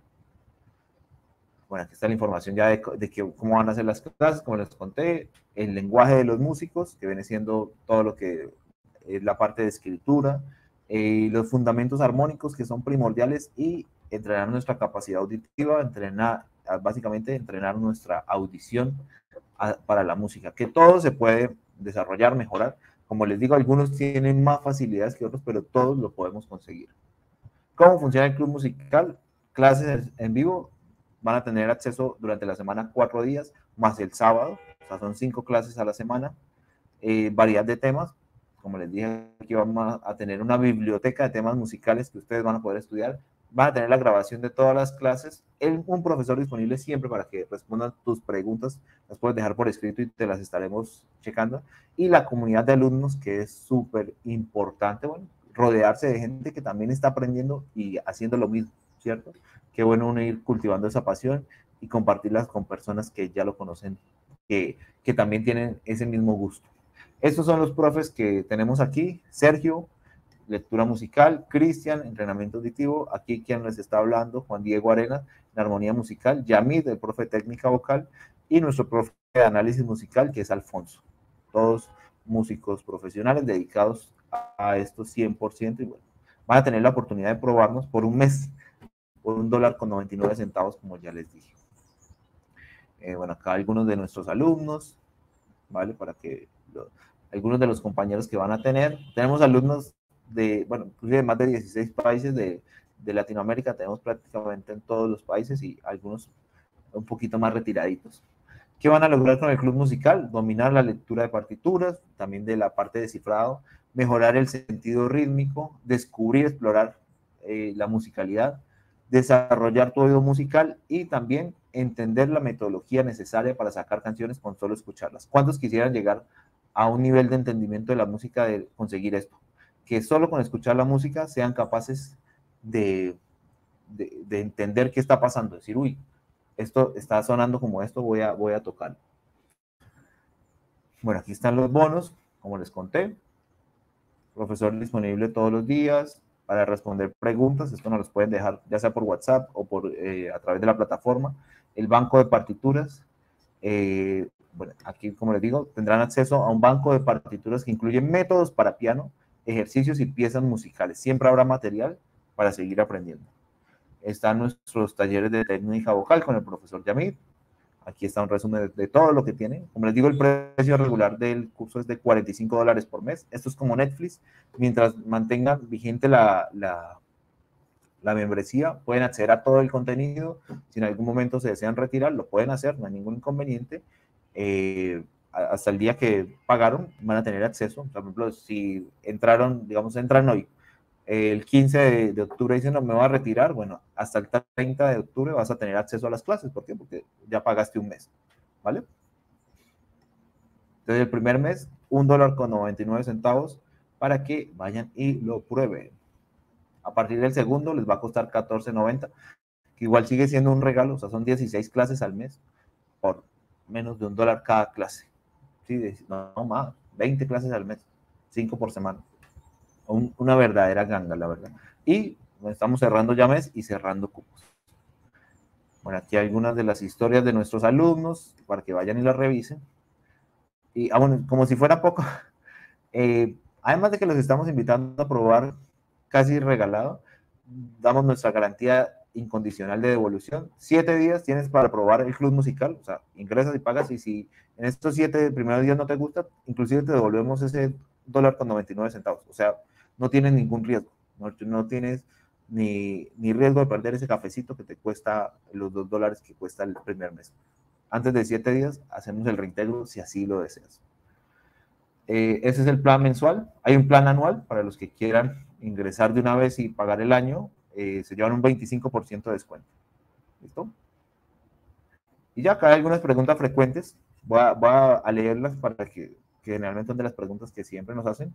Bueno, aquí está la información ya de, de que, cómo van a ser las clases, como les conté, el lenguaje de los músicos, que viene siendo todo lo que es la parte de escritura, eh, los fundamentos armónicos que son primordiales y entrenar nuestra capacidad auditiva, entrenar, básicamente entrenar nuestra audición a, para la música, que todo se puede desarrollar, mejorar. Como les digo, algunos tienen más facilidades que otros, pero todos lo podemos conseguir. ¿Cómo funciona el club musical? Clases en vivo, van a tener acceso durante la semana cuatro días, más el sábado, o sea, son cinco clases a la semana, eh, variedad de temas, como les dije, aquí vamos a tener una biblioteca de temas musicales que ustedes van a poder estudiar, van a tener la grabación de todas las clases, el, un profesor disponible siempre para que respondan tus preguntas, las puedes dejar por escrito y te las estaremos checando, y la comunidad de alumnos que es súper importante, bueno, rodearse de gente que también está aprendiendo y haciendo lo mismo, ¿cierto? Qué bueno uno ir cultivando esa pasión y compartirlas con personas que ya lo conocen, que, que también tienen ese mismo gusto. Estos son los profes que tenemos aquí. Sergio, lectura musical. Cristian, entrenamiento auditivo. Aquí quien les está hablando, Juan Diego Arenas, en armonía musical. Yamid, el profe de técnica vocal. Y nuestro profe de análisis musical, que es Alfonso. Todos músicos profesionales dedicados a esto cien por ciento. Y bueno, van a tener la oportunidad de probarnos por un mes, por un dólar con noventa y nueve centavos, como ya les dije. Eh, bueno, acá algunos de nuestros alumnos, ¿vale? Para que lo, algunos de los compañeros que van a tener. Tenemos alumnos de, bueno, inclusive de más de dieciséis países de, de Latinoamérica, tenemos prácticamente en todos los países y algunos un poquito más retiraditos. ¿Qué van a lograr con el club musical? Dominar la lectura de partituras, también de la parte de cifrado, mejorar el sentido rítmico, descubrir, explorar eh, la musicalidad, desarrollar tu oído musical y también entender la metodología necesaria para sacar canciones con solo escucharlas. ¿Cuántos quisieran llegar a un nivel de entendimiento de la música de conseguir esto? Que solo con escuchar la música sean capaces de, de, de entender qué está pasando, decir, uy, esto está sonando como esto, voy a, voy a tocar. Bueno, aquí están los bonos, como les conté. Profesor disponible todos los días para responder preguntas. Esto nos los pueden dejar ya sea por WhatsApp o por, eh, a través de la plataforma. El banco de partituras. Eh, bueno, aquí, como les digo, tendrán acceso a un banco de partituras que incluye métodos para piano, ejercicios y piezas musicales. Siempre habrá material para seguir aprendiendo. Están nuestros talleres de técnica vocal con el profesor Yamid. Aquí está un resumen de, de todo lo que tiene. Como les digo, el precio regular del curso es de cuarenta y cinco dólares por mes. Esto es como Netflix. Mientras mantengan vigente la, la, la membresía, pueden acceder a todo el contenido. Si en algún momento se desean retirar, lo pueden hacer, no hay ningún inconveniente. Eh, hasta el día que pagaron, van a tener acceso. Por ejemplo, si entraron, digamos, entran hoy, el quince de, de octubre dicen, no, me voy a retirar, bueno, hasta el treinta de octubre vas a tener acceso a las clases. ¿Por qué? Porque ya pagaste un mes, ¿vale? Entonces, el primer mes, un dólar con noventa y nueve centavos para que vayan y lo prueben. A partir del segundo les va a costar catorce noventa, que igual sigue siendo un regalo, o sea, son dieciséis clases al mes por menos de un dólar cada clase. Sí, no, no más, veinte clases al mes, cinco por semana. Un, una verdadera ganga, la verdad. Y estamos cerrando ya mes y cerrando cupos. Bueno, aquí hay algunas de las historias de nuestros alumnos para que vayan y las revisen. Y ah, bueno, como si fuera poco, eh, además de que los estamos invitando a probar casi regalado, damos nuestra garantía incondicional de devolución. Siete días tienes para probar el club musical, o sea, ingresas y pagas, y si en estos siete primeros días no te gusta, inclusive te devolvemos ese dólar con noventa y nueve centavos. O sea, no tienes ningún riesgo, no, no tienes ni, ni riesgo de perder ese cafecito que te cuesta los dos dólares que cuesta el primer mes. Antes de siete días hacemos el reintegro si así lo deseas. Eh, ese es el plan mensual. Hay un plan anual para los que quieran ingresar de una vez y pagar el año. Eh, se llevan un veinticinco por ciento de descuento. ¿Listo? Y ya acá hay algunas preguntas frecuentes. Voy a, voy a leerlas para que, que generalmente son de las preguntas que siempre nos hacen.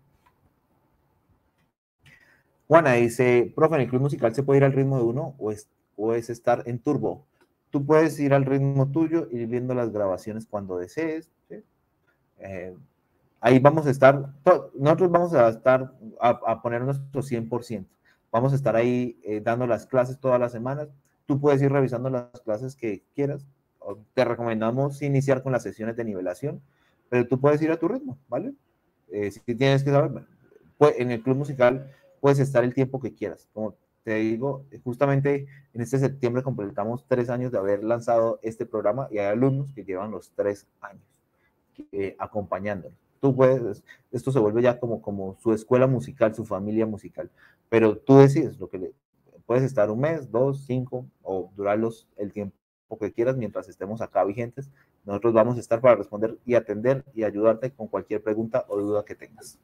Juana dice, profe, ¿en el club musical se puede ir al ritmo de uno o es, o es estar en turbo? Tú puedes ir al ritmo tuyo, ir viendo las grabaciones cuando desees. ¿Sí? Eh, ahí vamos a estar, nosotros vamos a estar a, a poner nuestro cien por ciento. Vamos a estar ahí eh, dando las clases todas las semanas. Tú puedes ir revisando las clases que quieras. Te recomendamos iniciar con las sesiones de nivelación, pero tú puedes ir a tu ritmo, ¿vale? Eh, si tienes que saber, pues, en el club musical puedes estar el tiempo que quieras. Como te digo, justamente en este septiembre completamos tres años de haber lanzado este programa y hay alumnos que llevan los tres años eh, acompañándonos. Tú puedes, esto se vuelve ya como, como su escuela musical, su familia musical, pero tú decides lo que le, puedes estar un mes, dos, cinco, o durarlos el tiempo que quieras mientras estemos acá vigentes. Nosotros vamos a estar para responder y atender y ayudarte con cualquier pregunta o duda que tengas.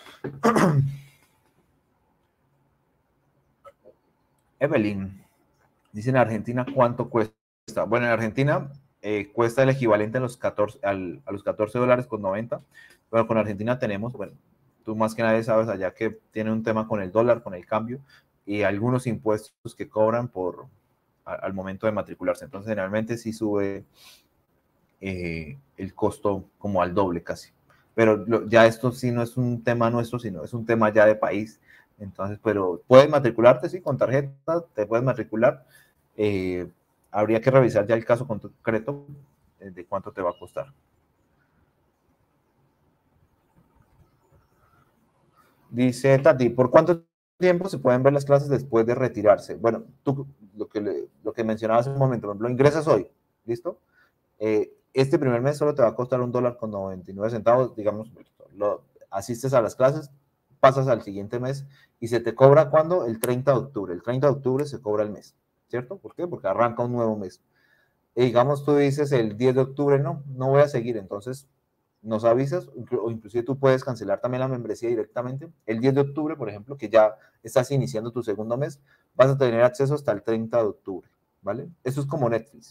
Evelyn, dice en Argentina, ¿cuánto cuesta? Bueno, en Argentina eh, cuesta el equivalente a los catorce, al, a los catorce dólares con noventa, pero con Argentina tenemos, bueno, tú más que nadie sabes allá que tiene un tema con el dólar, con el cambio, y algunos impuestos que cobran por a, al momento de matricularse. Entonces, generalmente sí sube eh, el costo como al doble casi. Pero lo, ya esto sí no es un tema nuestro, sino es un tema ya de país. Entonces, pero puedes matricularte, sí, con tarjeta, te puedes matricular. Eh, habría que revisar ya el caso concreto de cuánto te va a costar. Dice Tati, ¿por cuánto tiempo se pueden ver las clases después de retirarse? Bueno, tú lo que, le, lo que mencionabas hace un momento, lo ingresas hoy, ¿listo? Eh, este primer mes solo te va a costar un dólar con noventa y nueve centavos, digamos, lo, asistes a las clases, pasas al siguiente mes y se te cobra ¿cuándo? El treinta de octubre. El treinta de octubre se cobra el mes, ¿cierto? ¿Por qué? Porque arranca un nuevo mes. Y digamos, tú dices el diez de octubre, no, no voy a seguir, entonces nos avisas, o inclusive tú puedes cancelar también la membresía directamente. El diez de octubre, por ejemplo, que ya estás iniciando tu segundo mes, vas a tener acceso hasta el treinta de octubre, ¿vale? Eso es como Netflix.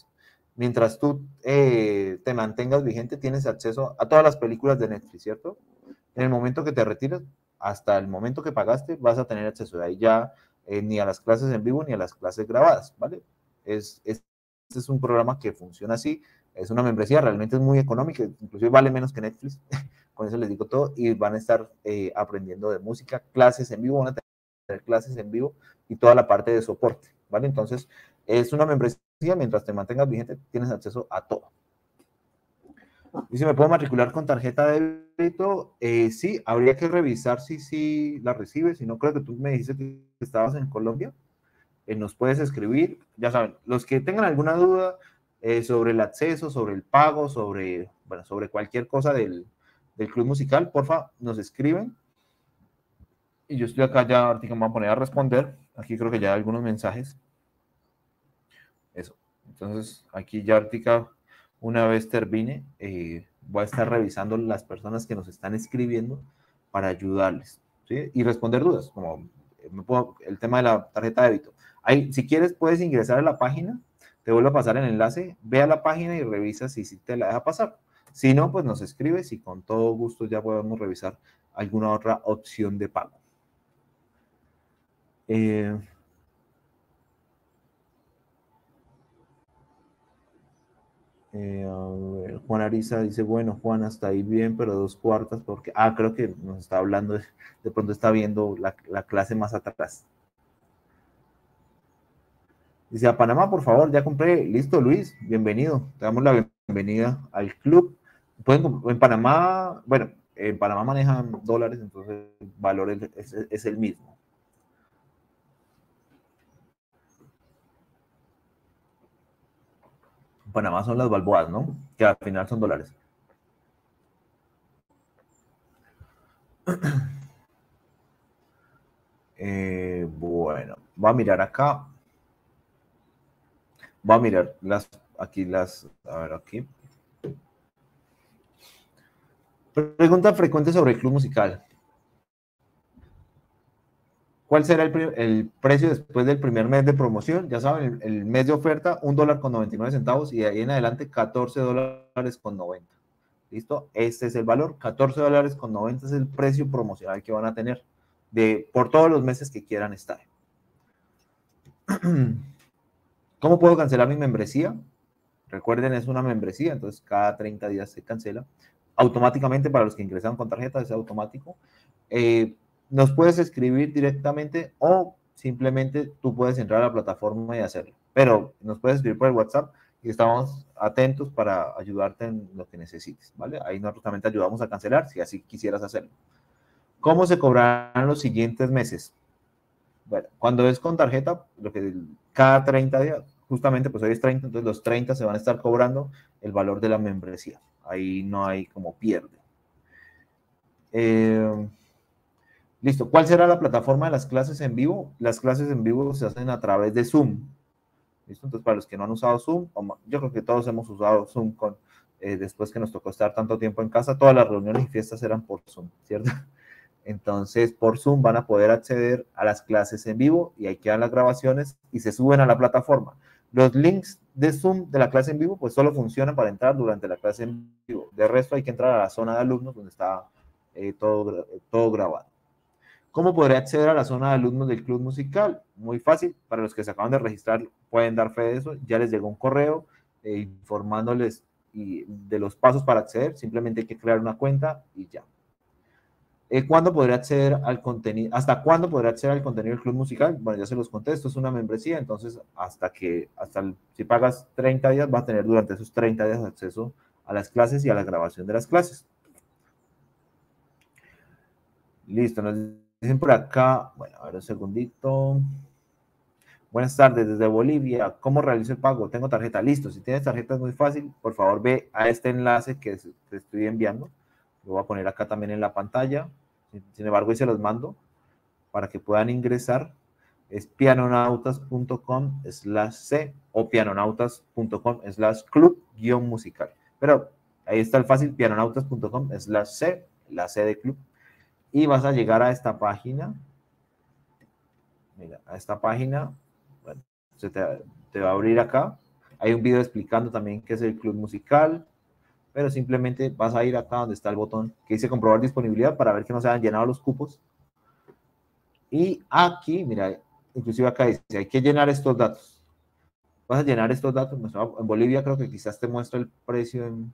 mientras tú eh, te mantengas vigente, tienes acceso a todas las películas de Netflix, ¿cierto? En el momento que te retiras, hasta el momento que pagaste, vas a tener acceso de ahí ya eh, ni a las clases en vivo ni a las clases grabadas, ¿vale? Es, es, este es un programa que funciona así, es una membresía, realmente es muy económica, inclusive vale menos que Netflix, con eso les digo todo, y van a estar eh, aprendiendo de música, clases en vivo, van a tener clases en vivo y toda la parte de soporte, ¿vale? Entonces, es una membresía, mientras te mantengas vigente, tienes acceso a todo. ¿Y si me puedo matricular con tarjeta de débito? Eh, sí, habría que revisar si sí si la recibes. Si no, creo que tú me dijiste que estabas en Colombia. Eh, nos puedes escribir. Ya saben, los que tengan alguna duda eh, sobre el acceso, sobre el pago, sobre, bueno, sobre cualquier cosa del, del club musical, porfa, nos escriben. Y yo estoy acá ya, ahorita me voy a poner a responder. Aquí creo que ya hay algunos mensajes. Eso. Entonces, aquí ya ahorita, una vez termine, eh, voy a estar revisando las personas que nos están escribiendo para ayudarles, ¿sí? Y responder dudas, como eh, me puedo, el tema de la tarjeta de débito. Ahí, si quieres, puedes ingresar a la página, te vuelvo a pasar el enlace, ve a la página y revisa si, si te la deja pasar. Si no, pues nos escribes y con todo gusto ya podemos revisar alguna otra opción de pago. Eh, Eh, a ver, Juan Ariza dice, bueno, Juan, hasta ahí bien, pero dos cuartas, porque, ah, creo que nos está hablando, de, de pronto está viendo la, la clase más atrás. Dice, a Panamá, por favor, ya compré, listo, Luis, bienvenido, te damos la bienvenida al club. Pueden, en Panamá, bueno, en Panamá manejan dólares, entonces el valor es, es, es el mismo. En Panamá son las balboas, ¿no? Que al final son dólares. Eh, bueno, va a mirar acá. Va a mirar las, aquí las, a ver, aquí. Pregunta frecuente sobre el club musical. ¿Cuál será el, el, precio después del primer mes de promoción? Ya saben, el, el mes de oferta, un dólar con noventa y nueve centavos y de ahí en adelante catorce dólares con noventa. ¿Listo? Este es el valor, catorce dólares con noventa es el precio promocional que van a tener de, por todos los meses que quieran estar. ¿Cómo puedo cancelar mi membresía? Recuerden, es una membresía, entonces cada treinta días se cancela. Automáticamente para los que ingresan con tarjeta, es automático. Eh, nos puedes escribir directamente o simplemente tú puedes entrar a la plataforma y hacerlo. Pero nos puedes escribir por el WhatsApp y estamos atentos para ayudarte en lo que necesites, ¿vale? Ahí nosotros también te ayudamos a cancelar si así quisieras hacerlo. ¿Cómo se cobrarán los siguientes meses? Bueno, cuando es con tarjeta, lo que cada treinta días, justamente pues hoy es treinta, entonces los treinta se van a estar cobrando el valor de la membresía. Ahí no hay como pierde. Eh, listo. ¿Cuál será la plataforma de las clases en vivo? Las clases en vivo se hacen a través de Zoom. ¿Listo? Entonces, para los que no han usado Zoom, yo creo que todos hemos usado Zoom con, eh, después que nos tocó estar tanto tiempo en casa, todas las reuniones y fiestas eran por Zoom, ¿cierto? Entonces, por Zoom van a poder acceder a las clases en vivo y ahí quedan las grabaciones y se suben a la plataforma. Los links de Zoom de la clase en vivo, pues solo funcionan para entrar durante la clase en vivo. De resto, hay que entrar a la zona de alumnos donde está eh, todo, todo grabado. ¿Cómo podré acceder a la zona de alumnos del club musical? Muy fácil. Para los que se acaban de registrar, pueden dar fe de eso. Ya les llegó un correo eh, informándoles y de los pasos para acceder. Simplemente hay que crear una cuenta y ya. Eh, ¿Cuándo podré acceder al contenido? ¿Hasta cuándo podré acceder al contenido del club musical? Bueno, ya se los conté, esto es una membresía, entonces hasta que, hasta el, si pagas treinta días, vas a tener durante esos treinta días acceso a las clases y a la grabación de las clases. Listo, nos dicen por acá, bueno, a ver un segundito. Buenas tardes, desde Bolivia, ¿cómo realizo el pago? Tengo tarjeta, listo, si tienes tarjeta es muy fácil, por favor ve a este enlace que te estoy enviando, lo voy a poner acá también en la pantalla, sin embargo, y se los mando para que puedan ingresar, es pianonautas.com slash c o pianonautas.com slash club guión musical. Pero ahí está el fácil, pianonautas.com slash c, la C de club, y vas a llegar a esta página, mira, a esta página, bueno, se te, te va a abrir acá, Hay un video explicando también qué es el club musical, pero simplemente vas a ir acá donde está el botón que dice comprobar disponibilidad para ver que no se han llenado los cupos. Y aquí, mira, inclusive acá dice, hay que llenar estos datos. Vas a llenar estos datos. En Bolivia creo que quizás te muestra el precio en,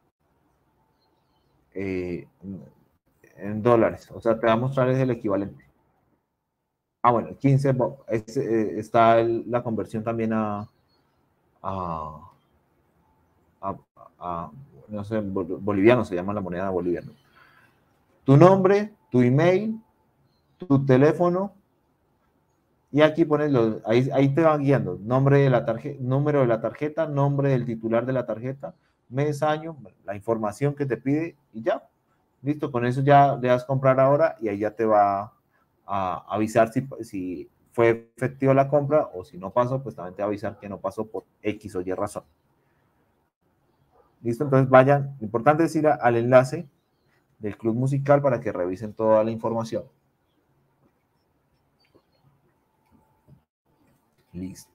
eh, en dólares. O sea, te va a mostrar es el equivalente. Ah, bueno, quince, es, eh, está el, la conversión también a, a, a, a, no sé, boliviano, se llama la moneda boliviana. Tu nombre, tu email, tu teléfono, y aquí pones los, ahí, ahí te van guiando, nombre de la tarjeta, número de la tarjeta, nombre del titular de la tarjeta, mes, año, la información que te pide y ya. Listo, con eso ya le das comprar ahora y ahí ya te va a avisar si, si fue efectiva la compra o si no pasó, pues también te va a avisar que no pasó por X o Y razón. Listo, entonces vayan, lo importante es ir a, al enlace del club musical para que revisen toda la información. Listo.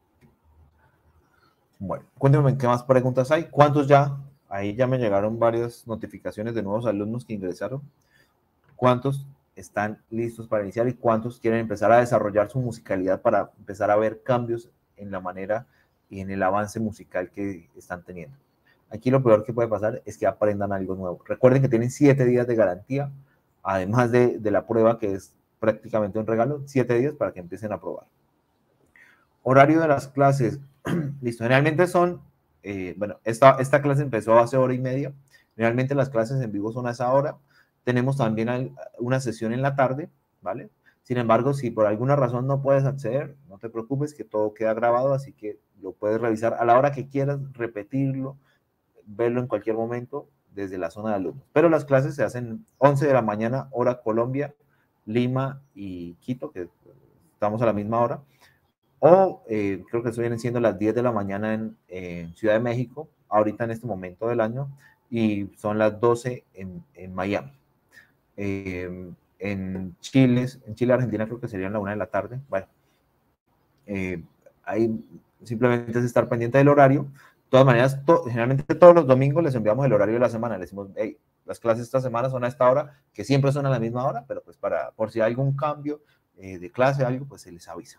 Bueno, cuéntenme qué más preguntas hay. ¿Cuántos ya? Ahí ya me llegaron varias notificaciones de nuevos alumnos que ingresaron. ¿Cuántos están listos para iniciar y cuántos quieren empezar a desarrollar su musicalidad para empezar a ver cambios en la manera y en el avance musical que están teniendo? Aquí lo peor que puede pasar es que aprendan algo nuevo. Recuerden que tienen siete días de garantía, además de, de la prueba que es prácticamente un regalo, siete días para que empiecen a probar. Horario de las clases. Listo, generalmente son, eh, bueno, esta, esta clase empezó hace hora y media. Realmente las clases en vivo son a esa hora. Tenemos también una sesión en la tarde, ¿vale? Sin embargo, si por alguna razón no puedes acceder, no te preocupes, que todo queda grabado, así que lo puedes revisar a la hora que quieras, repetirlo, verlo en cualquier momento desde la zona de alumnos. Pero las clases se hacen once de la mañana, hora Colombia, Lima y Quito, que estamos a la misma hora. O eh, creo que eso vienen siendo las diez de la mañana en, en Ciudad de México, ahorita en este momento del año, y son las doce en, en Miami. Eh, en Chile, en Chile, Argentina creo que serían la una de la tarde. Bueno, eh, ahí simplemente es estar pendiente del horario. De todas maneras, to, generalmente todos los domingos les enviamos el horario de la semana. Les decimos, hey, las clases esta semana son a esta hora, que siempre son a la misma hora, pero pues para, por si hay algún cambio eh, de clase o algo, pues se les avisa.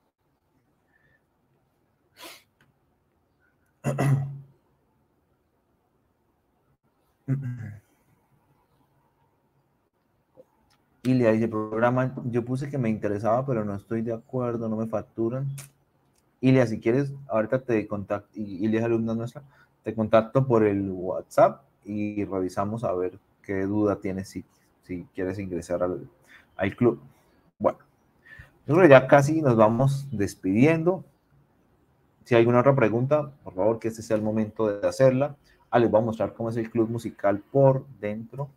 Ilia dice, programa, yo puse que me interesaba, pero no estoy de acuerdo, no me facturan. Ilia, si quieres, ahorita te contacto, Ilia es alumna nuestra, te contacto por el WhatsApp y revisamos a ver qué duda tienes si, si quieres ingresar al, al club. Bueno, nosotros ya casi nos vamos despidiendo. Si hay alguna otra pregunta, por favor, que este sea el momento de hacerla. Ah, les voy a mostrar cómo es el club musical por dentro.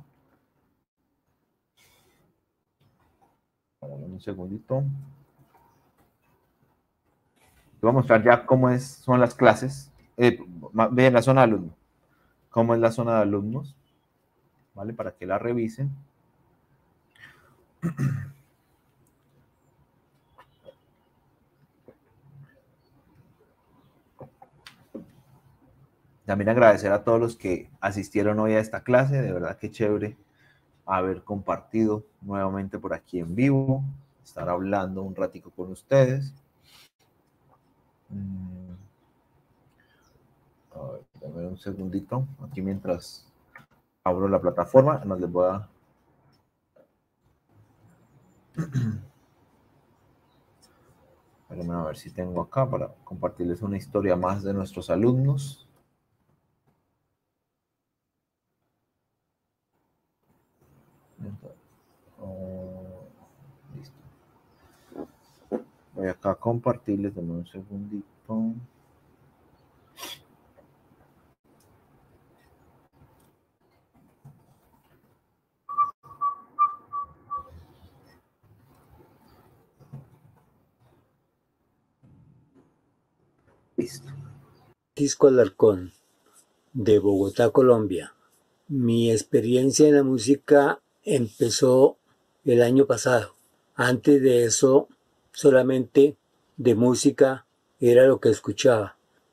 Un segundito. Te voy a mostrar ya cómo es, son las clases. Eh, vean la zona de alumnos. Cómo es la zona de alumnos. ¿Vale? Para que la revisen. También agradecer a todos los que asistieron hoy a esta clase. De verdad que chévere haber compartido nuevamente por aquí en vivo. Estar hablando un ratico con ustedes. A ver, dame un segundito. Aquí mientras abro la plataforma, nos les voy a... a ver si tengo acá para compartirles una historia más de nuestros alumnos. Oh, listo. Voy acá a compartirles, dame un segundito. Listo. Francisco Alarcón, de Bogotá, Colombia. Mi experiencia en la música empezó el año pasado. Antes de eso, solamente de música era lo que escuchaba.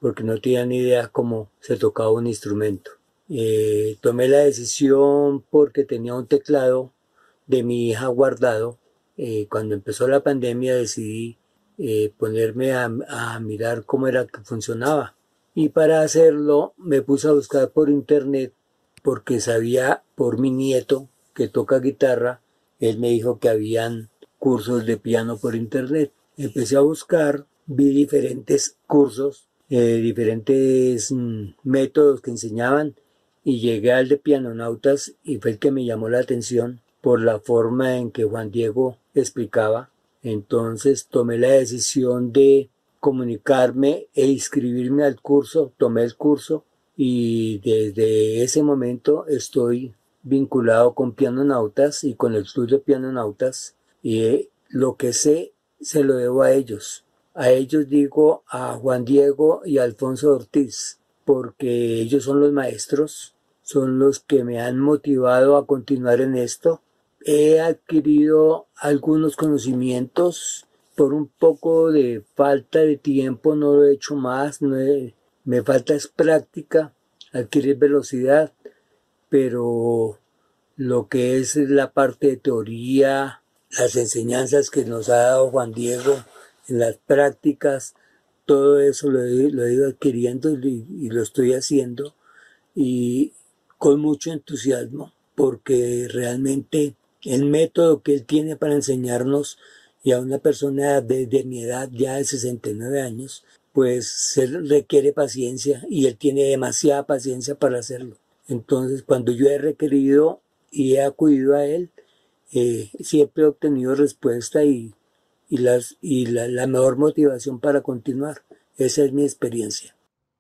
porque no tenía ni idea cómo se tocaba un instrumento. Eh, tomé la decisión porque tenía un teclado de mi hija guardado. Eh, cuando empezó la pandemia decidí eh, ponerme a, a mirar cómo era que funcionaba. Y para hacerlo me puse a buscar por internet porque sabía por mi nieto que toca guitarra, él me dijo que habían cursos de piano por internet. Empecé a buscar, vi diferentes cursos, eh, diferentes mm, métodos que enseñaban y llegué al de Pianonautas y fue el que me llamó la atención por la forma en que Juan Diego explicaba. Entonces tomé la decisión de comunicarme e inscribirme al curso, tomé el curso y desde ese momento estoy vinculado con Pianonautas y con el club de Pianonautas y lo que sé se lo debo a ellos. A ellos digo a Juan Diego y a Alfonso Ortiz, porque ellos son los maestros, son los que me han motivado a continuar en esto. He adquirido algunos conocimientos, por un poco de falta de tiempo no lo he hecho más, no he, me falta es práctica, adquirir velocidad, pero lo que es la parte de teoría, las enseñanzas que nos ha dado Juan Diego en las prácticas, todo eso lo he, lo he ido adquiriendo y, y lo estoy haciendo y con mucho entusiasmo, porque realmente el método que él tiene para enseñarnos y a una persona de, de mi edad ya de sesenta y nueve años, pues se requiere paciencia y él tiene demasiada paciencia para hacerlo. Entonces, cuando yo he requerido y he acudido a él, eh, siempre he obtenido respuesta y, y, las, y la, la mejor motivación para continuar. Esa es mi experiencia.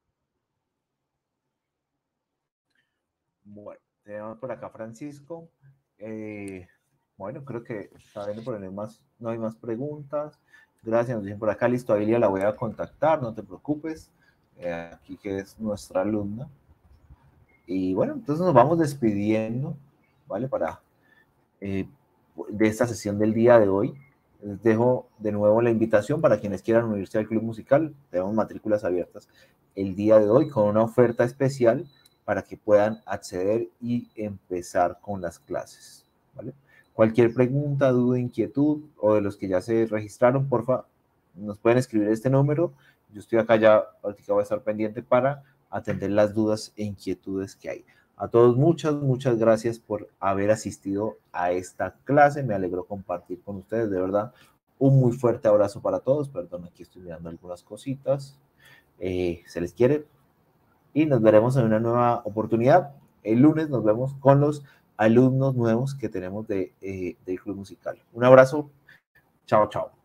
Bueno, tenemos por acá Francisco. Eh, bueno, creo que está bien, por no hay más, no hay más preguntas. Gracias, nos dicen por acá, listo, a Ilia la voy a contactar, no te preocupes. Eh, aquí que es nuestra alumna. Y bueno, entonces nos vamos despidiendo, ¿vale? Para eh, de esta sesión del día de hoy. Les dejo de nuevo la invitación para quienes quieran unirse al club musical. Tenemos matrículas abiertas el día de hoy con una oferta especial para que puedan acceder y empezar con las clases, ¿vale? Cualquier pregunta, duda, inquietud o de los que ya se registraron, porfa, nos pueden escribir este número. Yo estoy acá ya, ahorita voy a estar pendiente para atender las dudas e inquietudes que hay. A todos muchas, muchas gracias por haber asistido a esta clase. Me alegró compartir con ustedes, de verdad. Un muy fuerte abrazo para todos. Perdón, aquí estoy mirando algunas cositas. Eh, se les quiere. Y nos veremos en una nueva oportunidad. El lunes nos vemos con los alumnos nuevos que tenemos de, eh, del Club Musical. Un abrazo. Chao, chao.